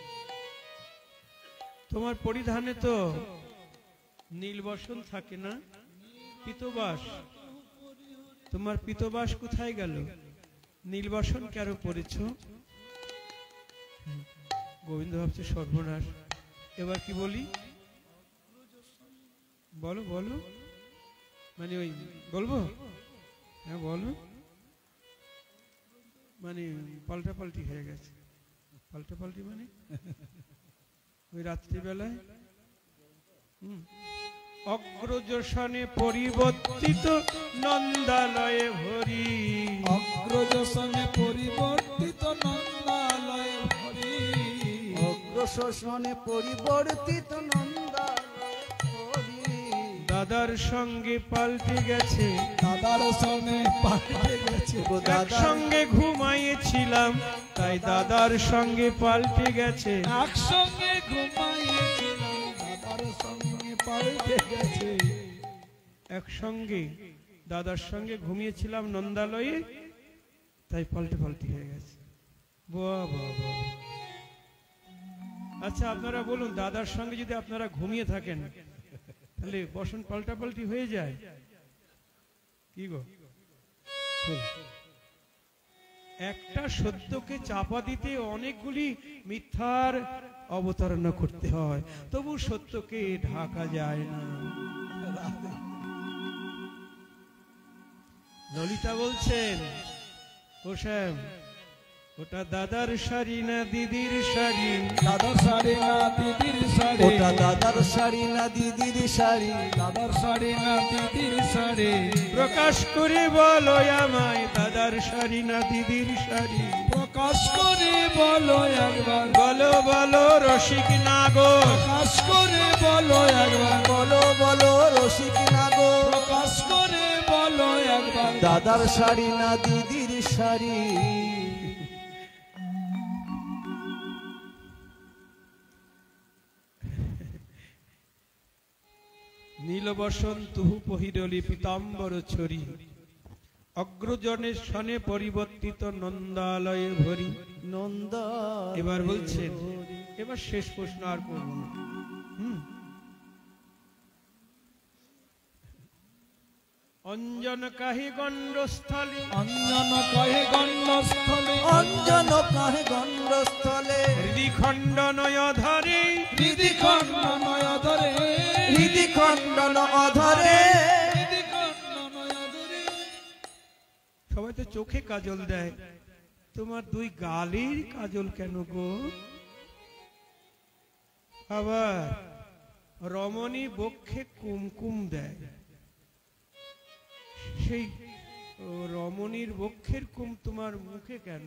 S2: তোমার পরিধানে তো নীল বসন থাকে না, পিতবাস। তোমার পিতবাস কোথায় গেল? নীলবসন কেন পড়েছ? গোবিন্দ ভাবছে সর্বনাশ, এবার কি বলি? বলো বলো, মানে ওই বলবো? হ্যাঁ বলো। মানে পাল্টা পাল্টি হয়ে গেছে। পাল্টা পাল্টি মানে ওই রাত্রিবেলায় হম অগ্রজসনে পরিবর্তিত নন্দালয়ে ভরি,
S1: অগ্রজসনে পরিবর্তিত নন্দালয়ে ভরি,
S4: অগ্রশনে পরিবর্তিত নন্দালয়ে ভরি।
S2: দাদার সঙ্গে পাল্টে গেছে,
S1: দাদার সনে পাল্টে গেছে,
S2: একসঙ্গে ঘুমাইয়েছিলাম তাই দাদার সঙ্গে পাল্টে গেছে,
S1: একসঙ্গে ঘুমাইয়েছিলাম দাদার সঙ্গে পাল্টে গেছে,
S2: একসঙ্গে দাদার সঙ্গে ঘুমিয়েছিলাম নন্দালয়ে তাই পাল্টে পাল্টে হয়ে গেছে। বাহ বাহ বাহ। আচ্ছা আপনারা বলুন, দাদার সঙ্গে যদি আপনারা ঘুমিয়ে থাকেন তাহলে বসন পাল্টা পাল্টি হয়ে যায় কি গো? একটা সত্যকে চাপা দিতে অনেকগুলি মিথ্যার অবতারণা করতে হয়, তবু সত্যকে ঢাকা যায় না। ললিতা বলছেন, ও শ্যাম, ওটা দাদার শাড়ি না দিদির শাড়ি?
S1: দাদার শাড়ি না দিদির শাড়ি,
S4: ওটা দাদার শাড়ি না দিদির শাড়ি,
S1: দাদার শাড়ি না দিদির শাড়ি,
S2: প্রকাশ করে বলো আমায়, দাদার শাড়ি না দিদির শাড়ি?
S1: প্রকাশ করে বলো একবার,
S2: বলো বলো রসিক নাগর,
S1: প্রকাশ করে বলো একবার,
S4: বলো বলো রসিক নাগো,
S1: প্রকাশ করে বলো একবার,
S4: দাদার শাড়ি না দিদির শাড়ি।
S2: নীলবসন তুহু পহিরলি পীতাম্বর ছড়ি, অগ্রজনের সনে পরিবর্তিত নন্দালয়ে ভরি।
S4: নন্দা
S2: এবার বলছেন, এবার শেষ প্রশ্ন আর করব না। হুম অঞ্জন কাহি গণ্ডস্থলে,
S1: অঞ্জন কহে গণ্ডস্থলে,
S4: অঞ্জন কাহে গণ্ডস্থলে,
S2: হৃদি খণ্ডনয় ধরে,
S1: হৃদি খণ্ডনয় ধরে,
S4: হৃদি খণ্ডন অধরে।
S1: হৃদি খণ্ডনয় ধরে।
S2: সবাই তো চোখে কাজল দেয়, তোমার দুই গালের কাজল কেন গো? আবার রমণী বক্ষে কুমকুম দেয়, সেই রমণীর বক্ষের কুম তোমার মুখে কেন?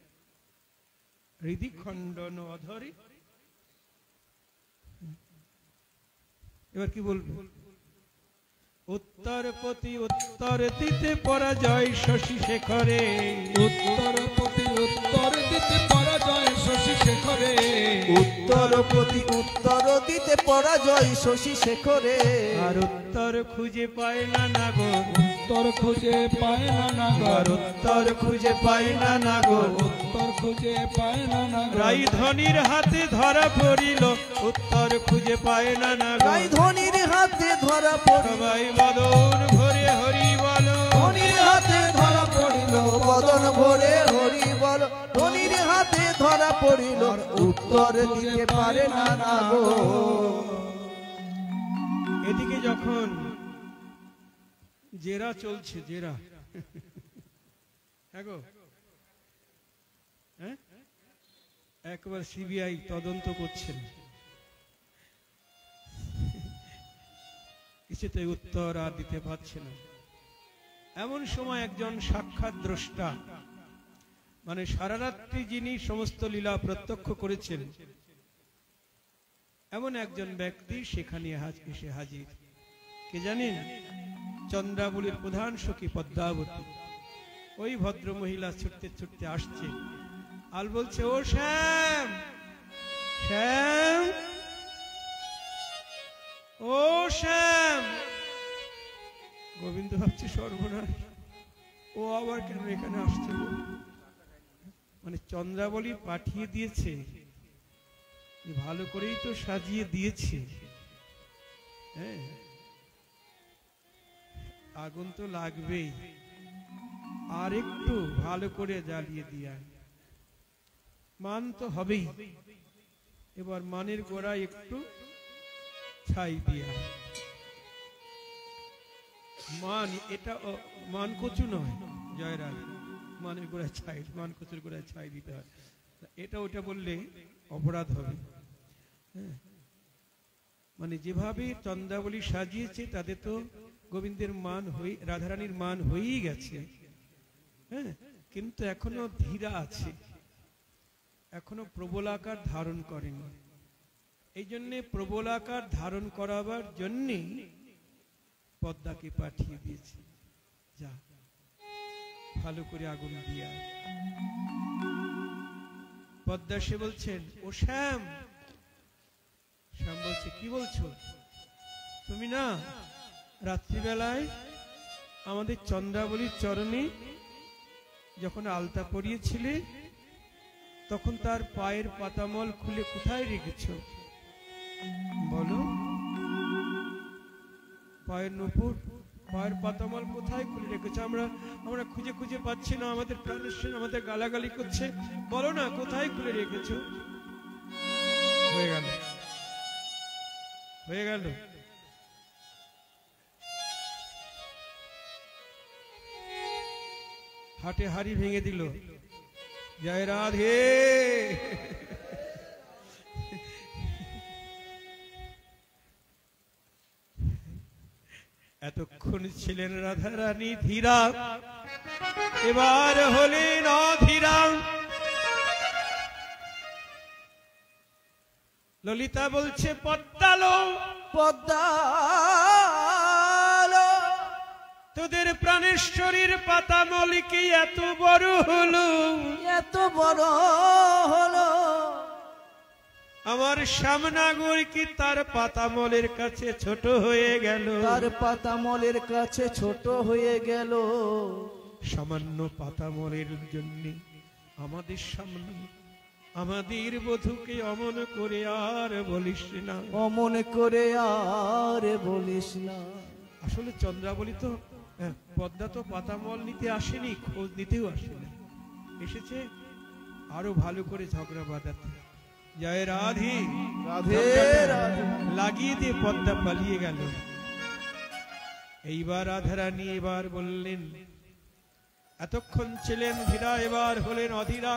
S2: হৃদি খণ্ডন অধরে। এবার কি বলবো? উত্তর প্রতি উত্তর দিতে পরাজয় শশী শেখরে,
S1: উত্তর প্রতি উত্তর দিতে পরাজয় শশী শেখরে,
S4: উত্তর প্রতি উত্তর দিতে পরাজয় শশী শেখরে।
S2: আর উত্তর খুঁজে পায় না নাগর,
S1: উত্তর খুঁজে পায় না নাগর,
S2: আর উত্তর খুঁজে পায় না নাগর,
S1: উত্তর খুঁজে পায় না নাগর।
S2: রাইধনির হাতে ধরা পড়িল, উত্তর খুঁজে পায় না নাগর।
S4: রাইধনির হাতে ধরা পড়িল,
S2: সবাই বদন ভরে হরি বলো,
S4: ধনির হাতে ধরা পড়িল, বদন ভরে হরি বল। ধনির হাতে ধরা পড়িল, উত্তর দিতে পারে না নাগো।
S2: এদিকে যখন জেরা চলছে, জেরা হ্যাঁ গো, হ্যাঁ একবার সিবিআই তদন্ত করছেন, কিছুতে উত্তর আর দিতে পারছে না। এমন সময় একজন সাক্ষাৎ দ্রষ্টা, মানে সারা রাত্রি যিনি সমস্ত লীলা প্রত্যক্ষ করেছেন, এমন একজন ব্যক্তি সেখানে এসে হাজির। কে জানেন? চন্দ্রাবলীর প্রধান সখী পদ্মাবতী। ওই ভদ্র মহিলা ছুটতে ছুটতে আসছে আর বলছে, ও শ্যাম, শ্যাম, ও শ্যাম। গোবিন্দ ভাবছে সর্বনাশ, ও আবার কেন এখানে আসছে? মানে চন্দ্রাবলী পাঠিয়ে দিয়েছে, ভালো করেই তো সাজিয়ে দিয়েছে, হ্যাঁ আগুন তো লাগবেই, আর একটু ভালো করে জ্বালিয়ে দিয়া মান তো হবেই। এবার মানের গোড়ায় একটু ছাই দিয়া, মান এটা মান কচু নয় জয়রাজ, মানের গোড়ায় ছাই, মান কচুর গোড়ায় ছাই দিতে হয়। এটা ওটা বললে অপরাধ হবে। হ্যাঁ মানে যেভাবে চন্দ্রাবলী সাজিয়েছে তাদের তো গোবিন্দের মান হয়ে, রাধারানীর মান হয়েই গেছে। হ্যাঁ কিন্তু এখনো ধীরা আছে, এখনো প্রবলাকার ধারণ করেনি। এই জন্যে প্রবলাকার ধারণ করাবার জন্যে পদ্মাকে পাঠিয়ে দিয়েছে, যা ভালো করে আগুন দিয়া। পদ্মা সে বলছেন, ও শ্যাম। শ্যাম বলছে, কি বলছো তুমি? না রাত্রিবেলায় আমাদের চন্দ্রাবলীর চরণে যখন আলতা পরিয়েছিলে, তখন তার পায়ের পাতামল খুলে কোথায় রেখেছ বলো? পায়ের নূপুর, পায়ের পাতামল কোথায় খুলে রেখেছ? আমরা আমরা খুঁজে খুঁজে পাচ্ছি না, আমাদের প্রাণেশ্বর আমাদের গালাগালি করছে, বলো না কোথায় খুলে রেখেছ? হয়ে গেল, হয়ে গেল। হাটে হাড়ি ভেঙে দিল, জয় রাধে। এতক্ষণ ছিলেন রাধারানী ধীরা, এবার হলেন অধীরা। ললিতা বলছে, পদ্মালো,
S4: পদ্মালো,
S2: তোদের প্রাণেশ্বরীর পাতামল কি এত বড় হলো?
S4: এত বড় হলো।
S2: আমার শ্যামনাগর কি তার পাতামলের কাছে ছোট হয়ে গেল?
S4: তার পাতামলের কাছে ছোট হয়ে গেল।
S2: সামান্য পাতামলের জন্য আমাদের সামনে আমাদের বধূকে অমন করে আর বলিস না,
S4: অমন করে আর বলিস না।
S2: আসলে চন্দ্রাবলী তো, পদ্মা তো পাতামল নিতে আসেনি, খোঁজ নিতেও আসেনি, এসেছে আরো ভালো করে ঝগড়া বাঁধাতে। জয় রাধে,
S4: রাধে রাধে
S2: লাগিয়ে দিয়ে পদ্মা পালিয়ে গেল। এইবার রাধারানী এবার বললেন, এতক্ষণ ছিলেন ধীরা, এবার হলেন অধীরা।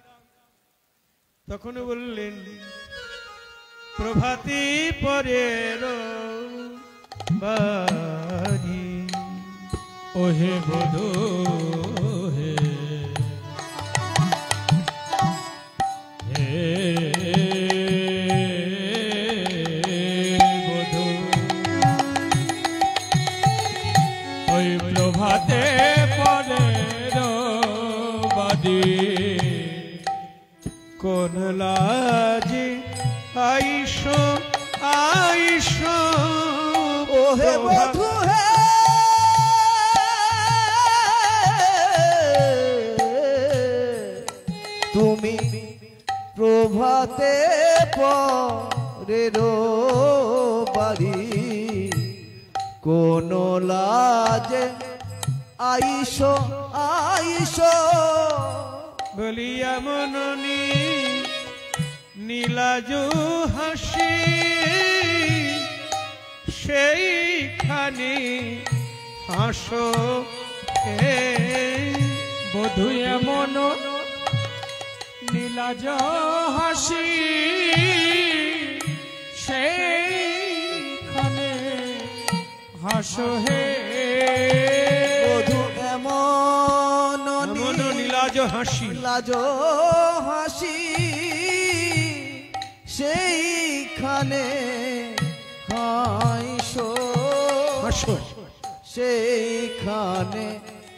S2: তখন বললেন, প্রভাতী পরের বাড়ি
S3: ওহে বধূ হে, হে বধূ
S2: আইসো
S4: ও হে বধূ হে তুমি প্রভাতে পরের বাড়ি কোন লাজে আইসো আইসো
S2: বলিয়া মননি নীলাজ হাসি সেইখানে হাসো হে
S3: বধূ এমন নীলাজ হাসি সেইখানে হাসো হে
S4: বধূ এমন
S2: এমন নীলাজ হাসি
S4: লাজ হাসি সেইখানে হাসো
S2: হাসো
S4: সেইখানে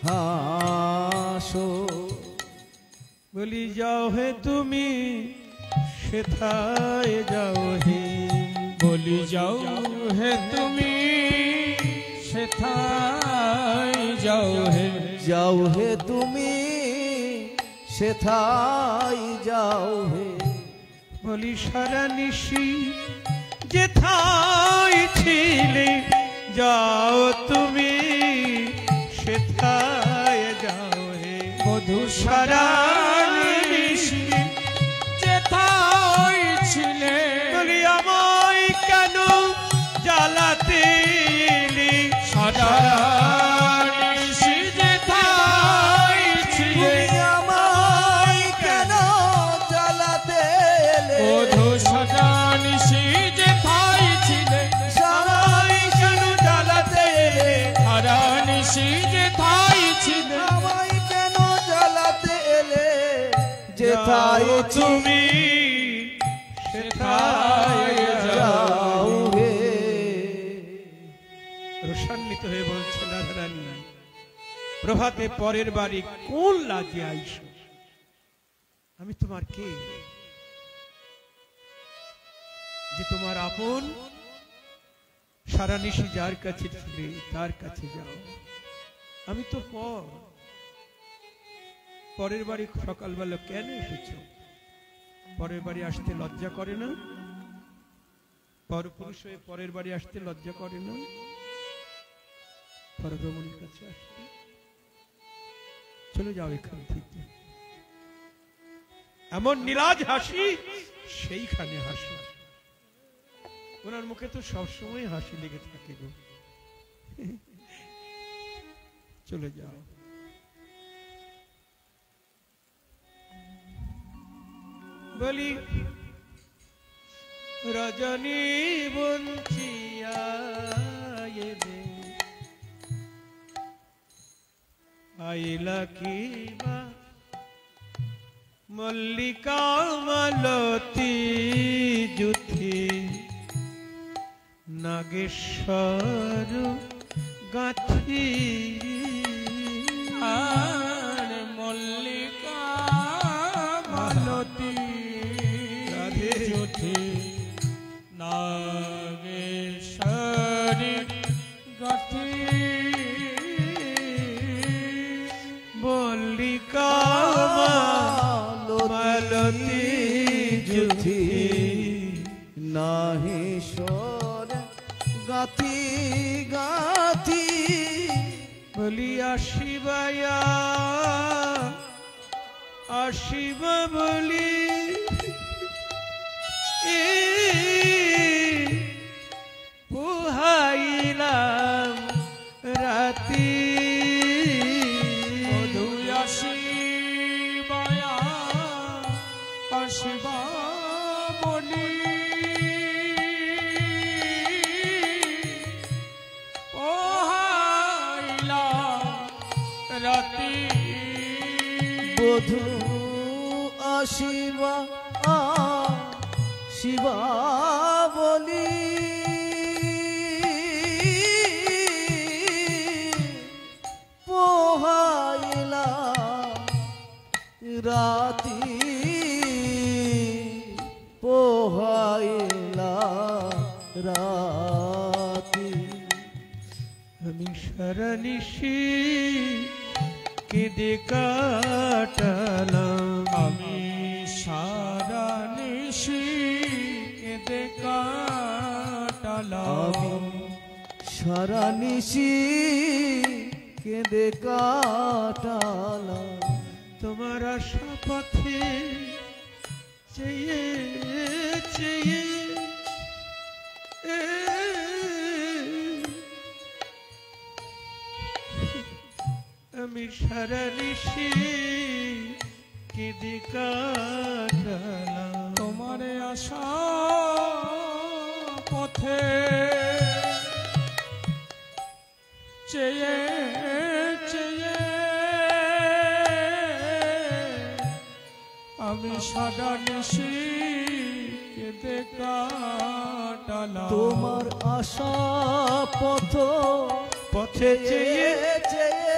S4: হাসো
S2: বলি যাও হে তুমি সেথায় যাও হে
S3: বলি যাও হে তুমি সেথায় যাও হে
S4: যাও হে তুমি সেথায় যাও হে
S2: বলি সারা নিশি যেথায় ছিলে যাও তুমি সেথায় যাও হে
S3: বধূ সারা নিশি যেথায় ছিলে
S2: বলি আমায় কেন জ্বালাতে এলি
S3: সারা নিশি যেথায় ছিলে
S4: তুমি আমায় কেন জ্বালাতে এলে
S3: বধূ সারা নিশি যেথায় ছিলে
S4: সবাই কেন জ্বালাতে এলে
S3: সারা নিশি যেথায় ছিলে
S4: আমায় কেন জ্বালাতে এলে যেথায়
S2: তুমি সেথায়
S4: যাও হে
S2: রোষান্বিত হয়ে বলছে রাধারানী প্রভাতে পরের বাড়ি কোন লাজে আইসো আমি তোমার কে যে তোমার আপন সারা নিশি যার কাছে ছিলে তার কাছে যাও আমি তো পর পরের বাড়ি সকালবেলা কেন এসেছ পরের বাড়ি আসতে লজ্জা করে না পরপুরুষ হয়ে পরের বাড়ি আসতে লজ্জা করে না পরব্রহ্মণের কাছে আসতে চলে যাও এখান থেকে এমন নীলাজ হাসি সেইখানে হাসি ওনার মুখে তো সবসময় হাসি লেগে থাকে গো চলে যাও বলি রজনী বঞ্চিয়া এলে আইলা কি বা মল্লিকা মালতী যুথি নাগেশ্বর গাথি
S3: আর মল্লিকা মালতী
S2: রাধে
S3: জ্যোতি নাগেশ্বরী গাথি
S2: মল্লিকা মালতী যুথি
S4: নাহেশ্বর গাথি গাথি
S2: বলি আসিবায়া আসিব বলি পুহাইলাম রাতি
S3: মধু আসিবায়া আসিবা বলি পোহাইলা রাতি
S4: বধূ আসিবা শিবা বলি পোহাইলা রাতি পোহাইলা রাতি
S2: আমি সারা নিশি কেঁদে কাটালাম
S3: আমি সারা নিশি কেঁদে কাটালাম
S4: সারা নিশি কেঁদে কাটালাম
S2: তোমার আশা পথে চেয়ে চেয়ে আমি সারা নিশি কেঁদে কাটালাম
S3: তোমার আশা পথে চেয়ে চেয়ে আমি সারা নিশি কেঁদে কাটালাম
S4: তোমার আশা পথ
S2: পথে চেয়ে
S4: চেয়ে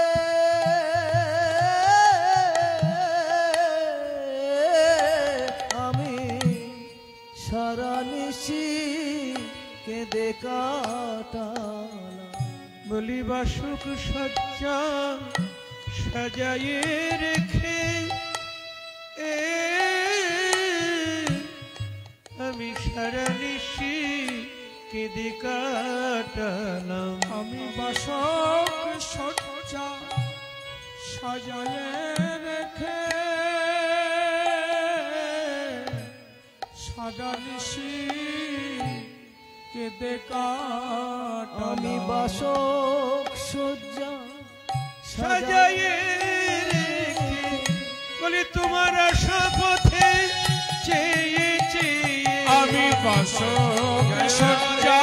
S4: আমি সারা নিশি কেঁদে কাটালাম
S2: বলি বাসুক সজ্জা সাজায়ে রেখে এ আমি সারা নিশি কেঁদে কাটালাম
S3: আমি বাসক সজ্জা সাজায়ে রেখে সারা নিশি কেঁদে কাটালাম
S4: আমি বাসক সজ্জা
S2: সাজায়ে রেখে বলি তোমার আশা পথে চেয়ে চেয়ে
S3: আমি বাসক সজ্জা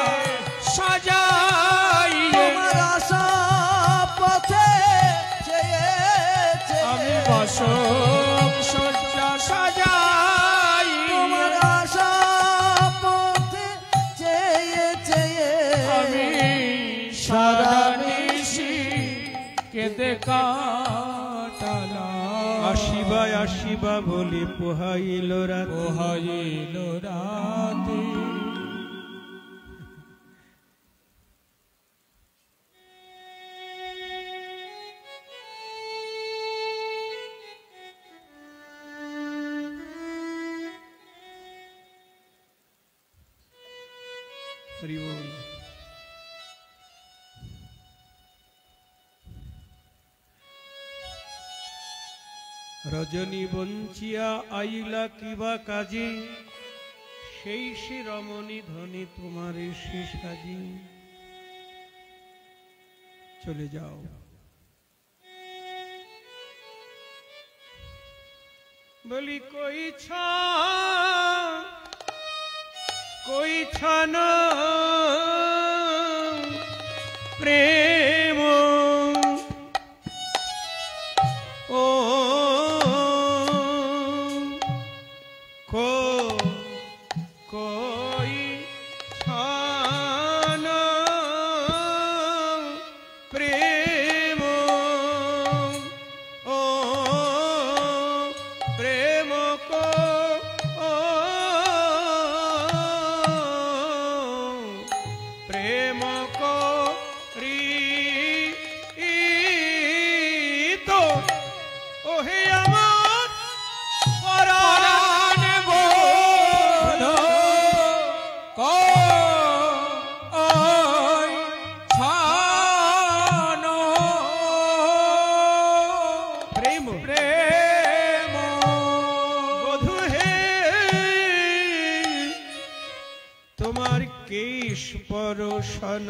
S3: সাজাই
S4: তোমার আশা পথে চেয়ে চেয়ে
S3: আমি বাসক সজ্জা সাজাই
S4: তোমার আশা পথে চেয়ে চেয়ে
S3: আমি সারা নিশি কেঁদে কাটালাম
S2: আসিবা আসিবা বলে পোহাইল রাত
S3: পোহাইল রাতে
S2: হরি বল। রজনী বঞ্চিয়া আইলা কিবা কাজে সেই সে রমণী ধনী তোমার সে সাজি চলে যাও বলি কই ছ কই ছন প্রেম ও কো কই ছন প্রেম ও প্রেম কো ও প্রেম কো রি তো ওহে আমার পরাণ
S3: বলো কই ছানো
S2: প্রেম
S3: প্রেম
S2: বধূ হে তোমার কেশ পরশন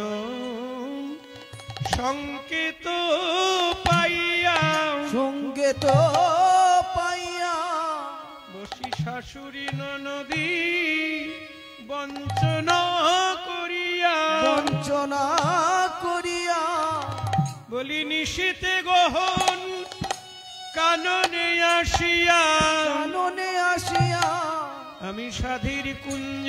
S2: সংকেত পাইয়া
S4: সঙ্গে তো পাইয়া
S2: বসি শাশুড়ি ননদী বঞ্চনা করিয়া
S4: বঞ্চনা করিয়া
S2: বলি নিশীতে গহন কাননে আসিয়া
S4: কাননে আসিয়া
S2: আমি সাধীর কুঞ্জ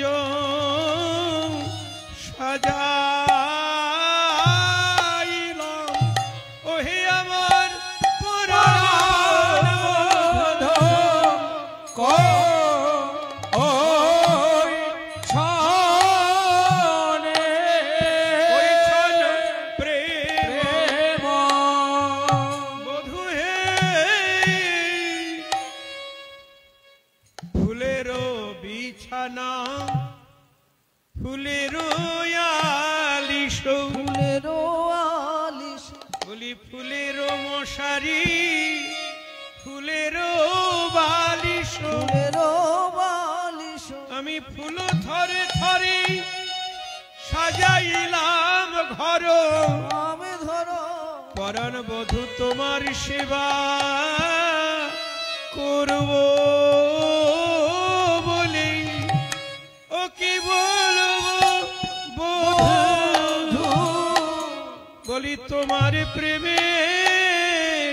S2: সাজাইলাম ওহে আমার পরাণ
S3: কই ছানো
S2: ফুলেরও আলিশ
S4: ফুলেরও আলিশ
S2: বলি ফুলেরও মশারি ফুলেরও বালিশ
S4: ফুলেরও বালিশ
S2: আমি ফুল থরে থরে সাজাইলাম ঘর
S4: আমি ধরো
S2: পরাণ বধূ তোমার সেবা করব বলে ও কি বলবো বধূ বলি তোমার প্রেমের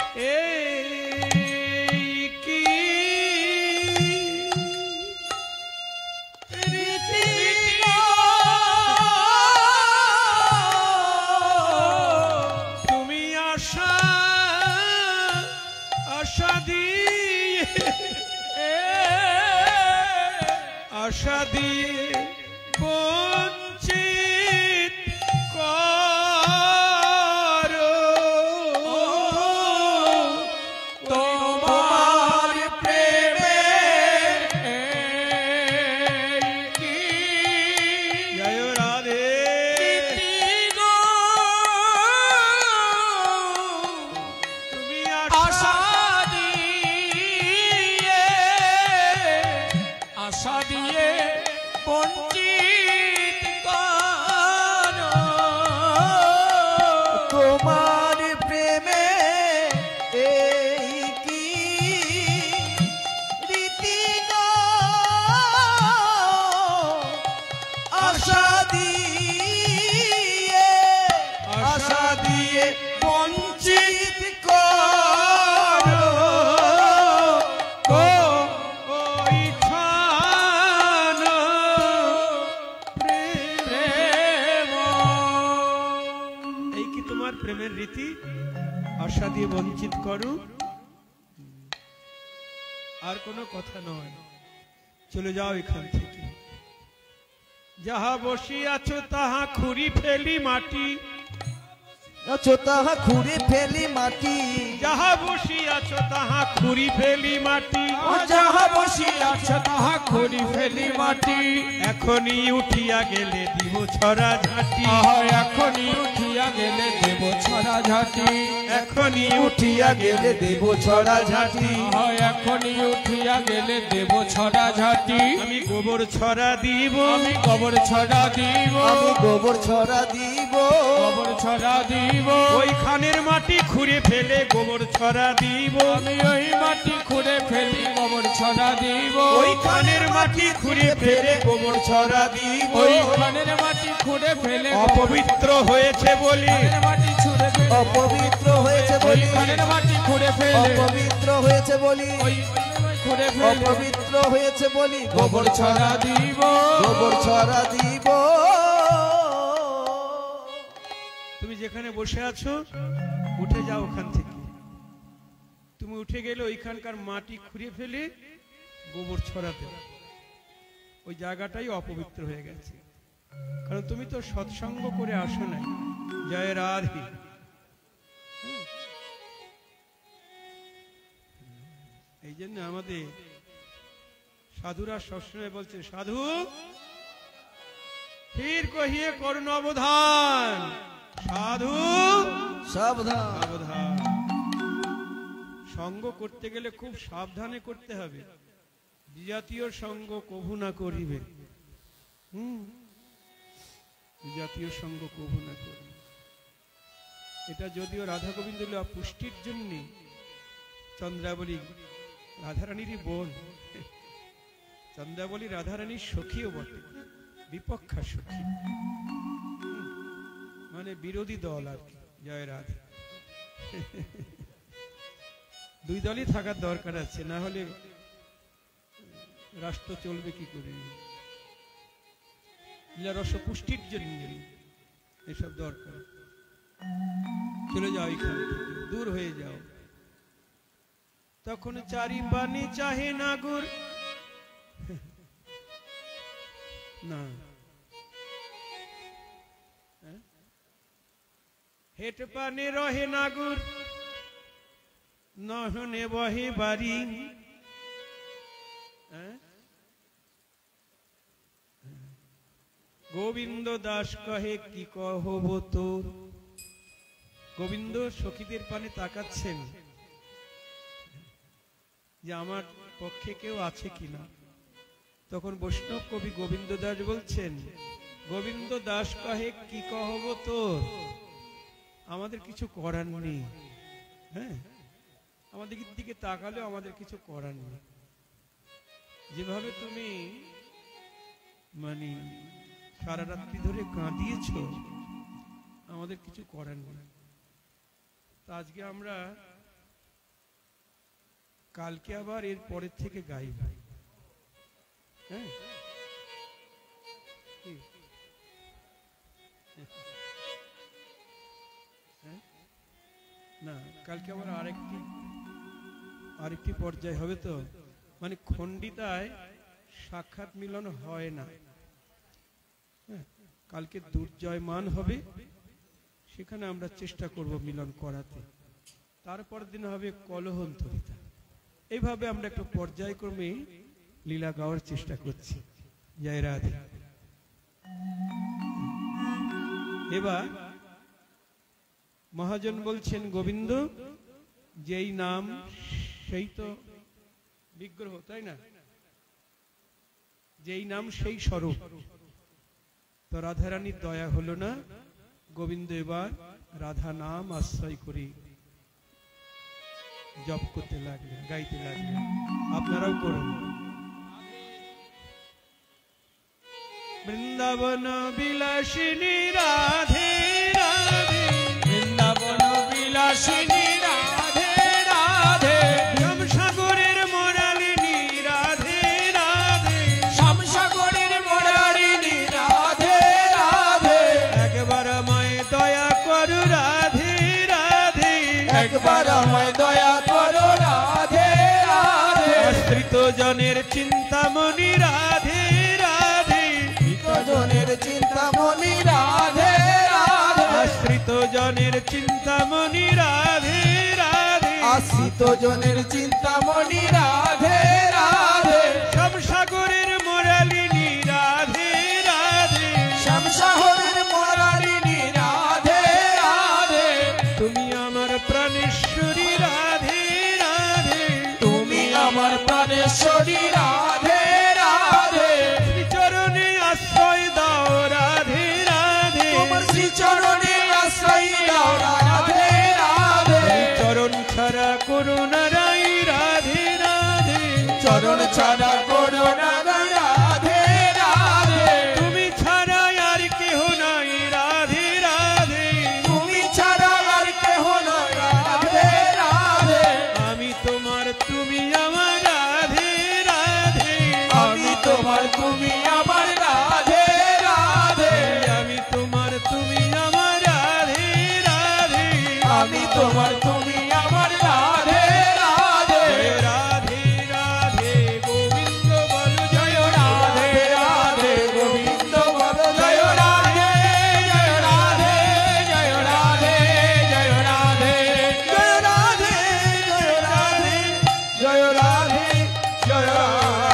S2: এই কি রীতি তুমি আশা আশা দিয়ে আশা দিয়ে বঞ্চিত করো
S3: তোমার প্রেমে কি
S2: জয় রাধে
S3: গো
S2: তুমি
S3: আশা
S2: আশা
S3: দিয়ে আশা দিয়ে বঞ্চিত করো
S4: তোমার প্রেমে এই কি রীতি গো আশা দিয়ে আশা দিয়ে বঞ্চিত করো
S2: ও ওই ছান
S3: প্রেম
S2: এই কি তোমার প্রেমের রীতি আশা দিয়ে বঞ্চিত করো আর কোনো কথা নয় চলে যাও এখান থেকে যাহা বসিয়াছ তাহা খুঁড়ি ফেলি মাটি
S4: আছো তাহা খুঁড়ে ফেলি মাটি
S2: যাহা বসিয়াছ তাহা খুঁড়ি ফেলি মাটি
S3: যাহা বসিয়াছ তাহা খড়ি ফেলি মাটি
S2: এখনই উঠিয়া গেলে দিব ছড়া ঝাঁটি
S3: আহা এখনই উঠিয়া গেলে দেব ছড়া ঝাঁটি
S2: এখনই
S4: উঠিয়া গেলে দেব ছড়া ঝাঁটি
S3: আহা এখনই উঠিয়া গেলে দেব ছড়া ঝাঁটি
S2: আমি গোবর ছড়া দিব
S3: আমি গোবর ছড়া দিব
S4: আমি গোবর ছড়া দিব
S3: গোবর ছড়া দিব
S2: ওই খানের মাটি খুঁড়ে ফেলে গোবর ছড়া দিব
S3: আমি ওই মাটি খুঁড়ে ফেলি গোবর ছড়া দিব
S2: ওই খানের মাটি খুঁড়ে ফেলে গোবর ছড়া দিব
S3: ওই খানের মাটি খুঁড়ে ফেলে
S2: অপবিত্র হয়েছে বলি
S3: খানের মাটি ছুঁড়ে ফেলে
S4: অপবিত্র হয়েছে
S3: ওই
S4: বলি
S3: খানের মাটি খুঁড়ে ফেলে
S4: অপবিত্র হয়েছে বলি
S3: ওই খুঁড়ে ফেলে
S4: অপবিত্র হয়েছে বলি
S3: গোবর ছড়া দিব
S4: গোবর ছড়া দিব
S2: তুমি যেখানে বসে আছো উঠে যাও ওখান থেকে তুমি উঠে গেলে ওইখানকার মাটি খুঁড়ে ফেলে গোবর ছড়াতে ওই জায়গাটাই অপবিত্র হয়ে গেছে কারণ তুমি তো সৎসঙ্গ করে আসো নাই জয় রাধে হ্যাঁ। এই জন্য আমাদের সাধুরা সবসময় বলছে সাধু ফির কহিয়ে করুন অবধান সাধু
S4: সাবধান
S2: সাবধান সঙ্গ করতে গেলে খুব সাবধানে করতে হবে বিজাতীয় সঙ্গ কভু না করিবে হুম বিজাতীয় সঙ্গ কভু না করিবে এটা যদিও রাধা গোবিন্দ লীলা পুষ্টির জন্য চন্দ্রাবলী রাধারানীরই বোন চন্দ্রাবলী রাধারানীর সখীও বটে বিপক্ষা সখী মানে বিরোধী দল আর কি জয় রাধা দুই দলই থাকার দরকার আছে না হলে রাষ্ট্র চলবে কি করে রস পুষ্টির জন্য এসব দরকার চলে যাও এখান থেকে দূর হয়ে যাও তখন চারি পানি চাহে নাগুর না হেট পানে রহে নাগুর নহনে বহে বাড়ি গোবিন্দ দাস কহে কি কহব তোর। গোবিন্দ সখীদের পানে তাকাচ্ছেন যে আমার পক্ষে কেউ আছে কিনা। তখন বৈষ্ণব কবি গোবিন্দ দাস বলছেন, গোবিন্দ দাস কহে কি কহব তোর, আমাদের কিছু করার নেই। হ্যাঁ, আমাদের দিকে তাকালেও আমাদের কিছু করার নেই। যেভাবে তুমি মানে সারা রাত্রি ধরে কাঁদিয়েছ, আমাদের কিছু করার নেই। তা আজকে আমরা কালকে আবার এর পরের থেকে গাইব। হ্যাঁ, না কালকে আবার আরেকটি আরেকটি পর্যায় হবে। তো মানে খণ্ডিতায় সাক্ষাৎ মিলন হয় না। হ্যাঁ, কালকে দুর্জয়মান হবে, সেখানে আমরা চেষ্টা করব মিলন করাতে। তারপর দিন হবে কলহন্তরিতা। এইভাবে আমরা একটু পর্যায়ক্রমে লীলা গাওয়ার চেষ্টা করছি। জয় রাধে। এবার মহাজন বলছেন, গোবিন্দ যেই নাম সেই তো বিগ্রহ, তাই না? যেই নাম সেই স্বরূপ। তো রাধারানীর দয়া হলো না, গোবিন্দ এবার রাধা নাম আশ্রয় করি জপ করতে লাগলেন, গাইতে লাগলেন। আপনারাও করুন। বৃন্দাবন বিলাসিনী রাধে রাধে,
S3: বৃন্দাবন বিলাসিনী রাধে রাধে,
S2: শ্যামসাগরের মোরালিনী রাধে রাধে,
S3: শ্যামসাগরের মোরারিণী রাধে রাধে,
S2: একবার আমায় দয়া করো রাধে রাধে,
S3: একবার আমায় দয়া করো রাধে রাধে,
S2: আশ্রিত জনের চিন্তামণি রাধে রাধে,
S4: জনের চিন্তামণি
S3: রাধে রাধে,
S2: আশ্রিত জনের চিন্তামণি রাধে রাধে,
S4: আশ্রিত জনের
S3: চিন্তামণি রাধে রাধে,
S2: শ্যামসাগরের মোরালিনী রাধে রাধে,
S3: শ্যামসাগরের মোরারিণী রাধে রাধে,
S2: তুমি আমার প্রাণেশ্বরী রাধে রাধে,
S3: তুমি আমার প্রাণেশ্বরী রাধে রাধে,
S2: শ্রীচরণে আশ্রয় দাও রাধে রাধে,
S3: তোমার শ্রীচরণে আশ্রয় দাও রাধে রাধে,
S2: চরণ ছাড়া করুণা রাই রাধে রাধে,
S3: চরণ ছাড়া করুণা রাধে রাধে,
S2: তুমি ছাড়া আর কেহ নাই রাধে রাধে,
S3: তুমি ছাড়া আর কেহ নয় রাধে রাধে,
S2: আমি তোমার তুমি আমার রাধে রাধে,
S3: আমি তোমার তুমি আমার রাধে রাধে,
S2: আমি তোমার তুমি আমার রাধে রাধে,
S3: আমি তোমার তুমি আমার রাধে রাধে,
S2: রাধে রাধে গোবিন্দ বল জয়
S3: রাধে রাধে গোবিন্দ বল জয় রাধে, জয় রাধে, জয় রাধে, জয় রাধে, জয় রাধে, জয় রাধে, জয় রাধে, জয় রাধে।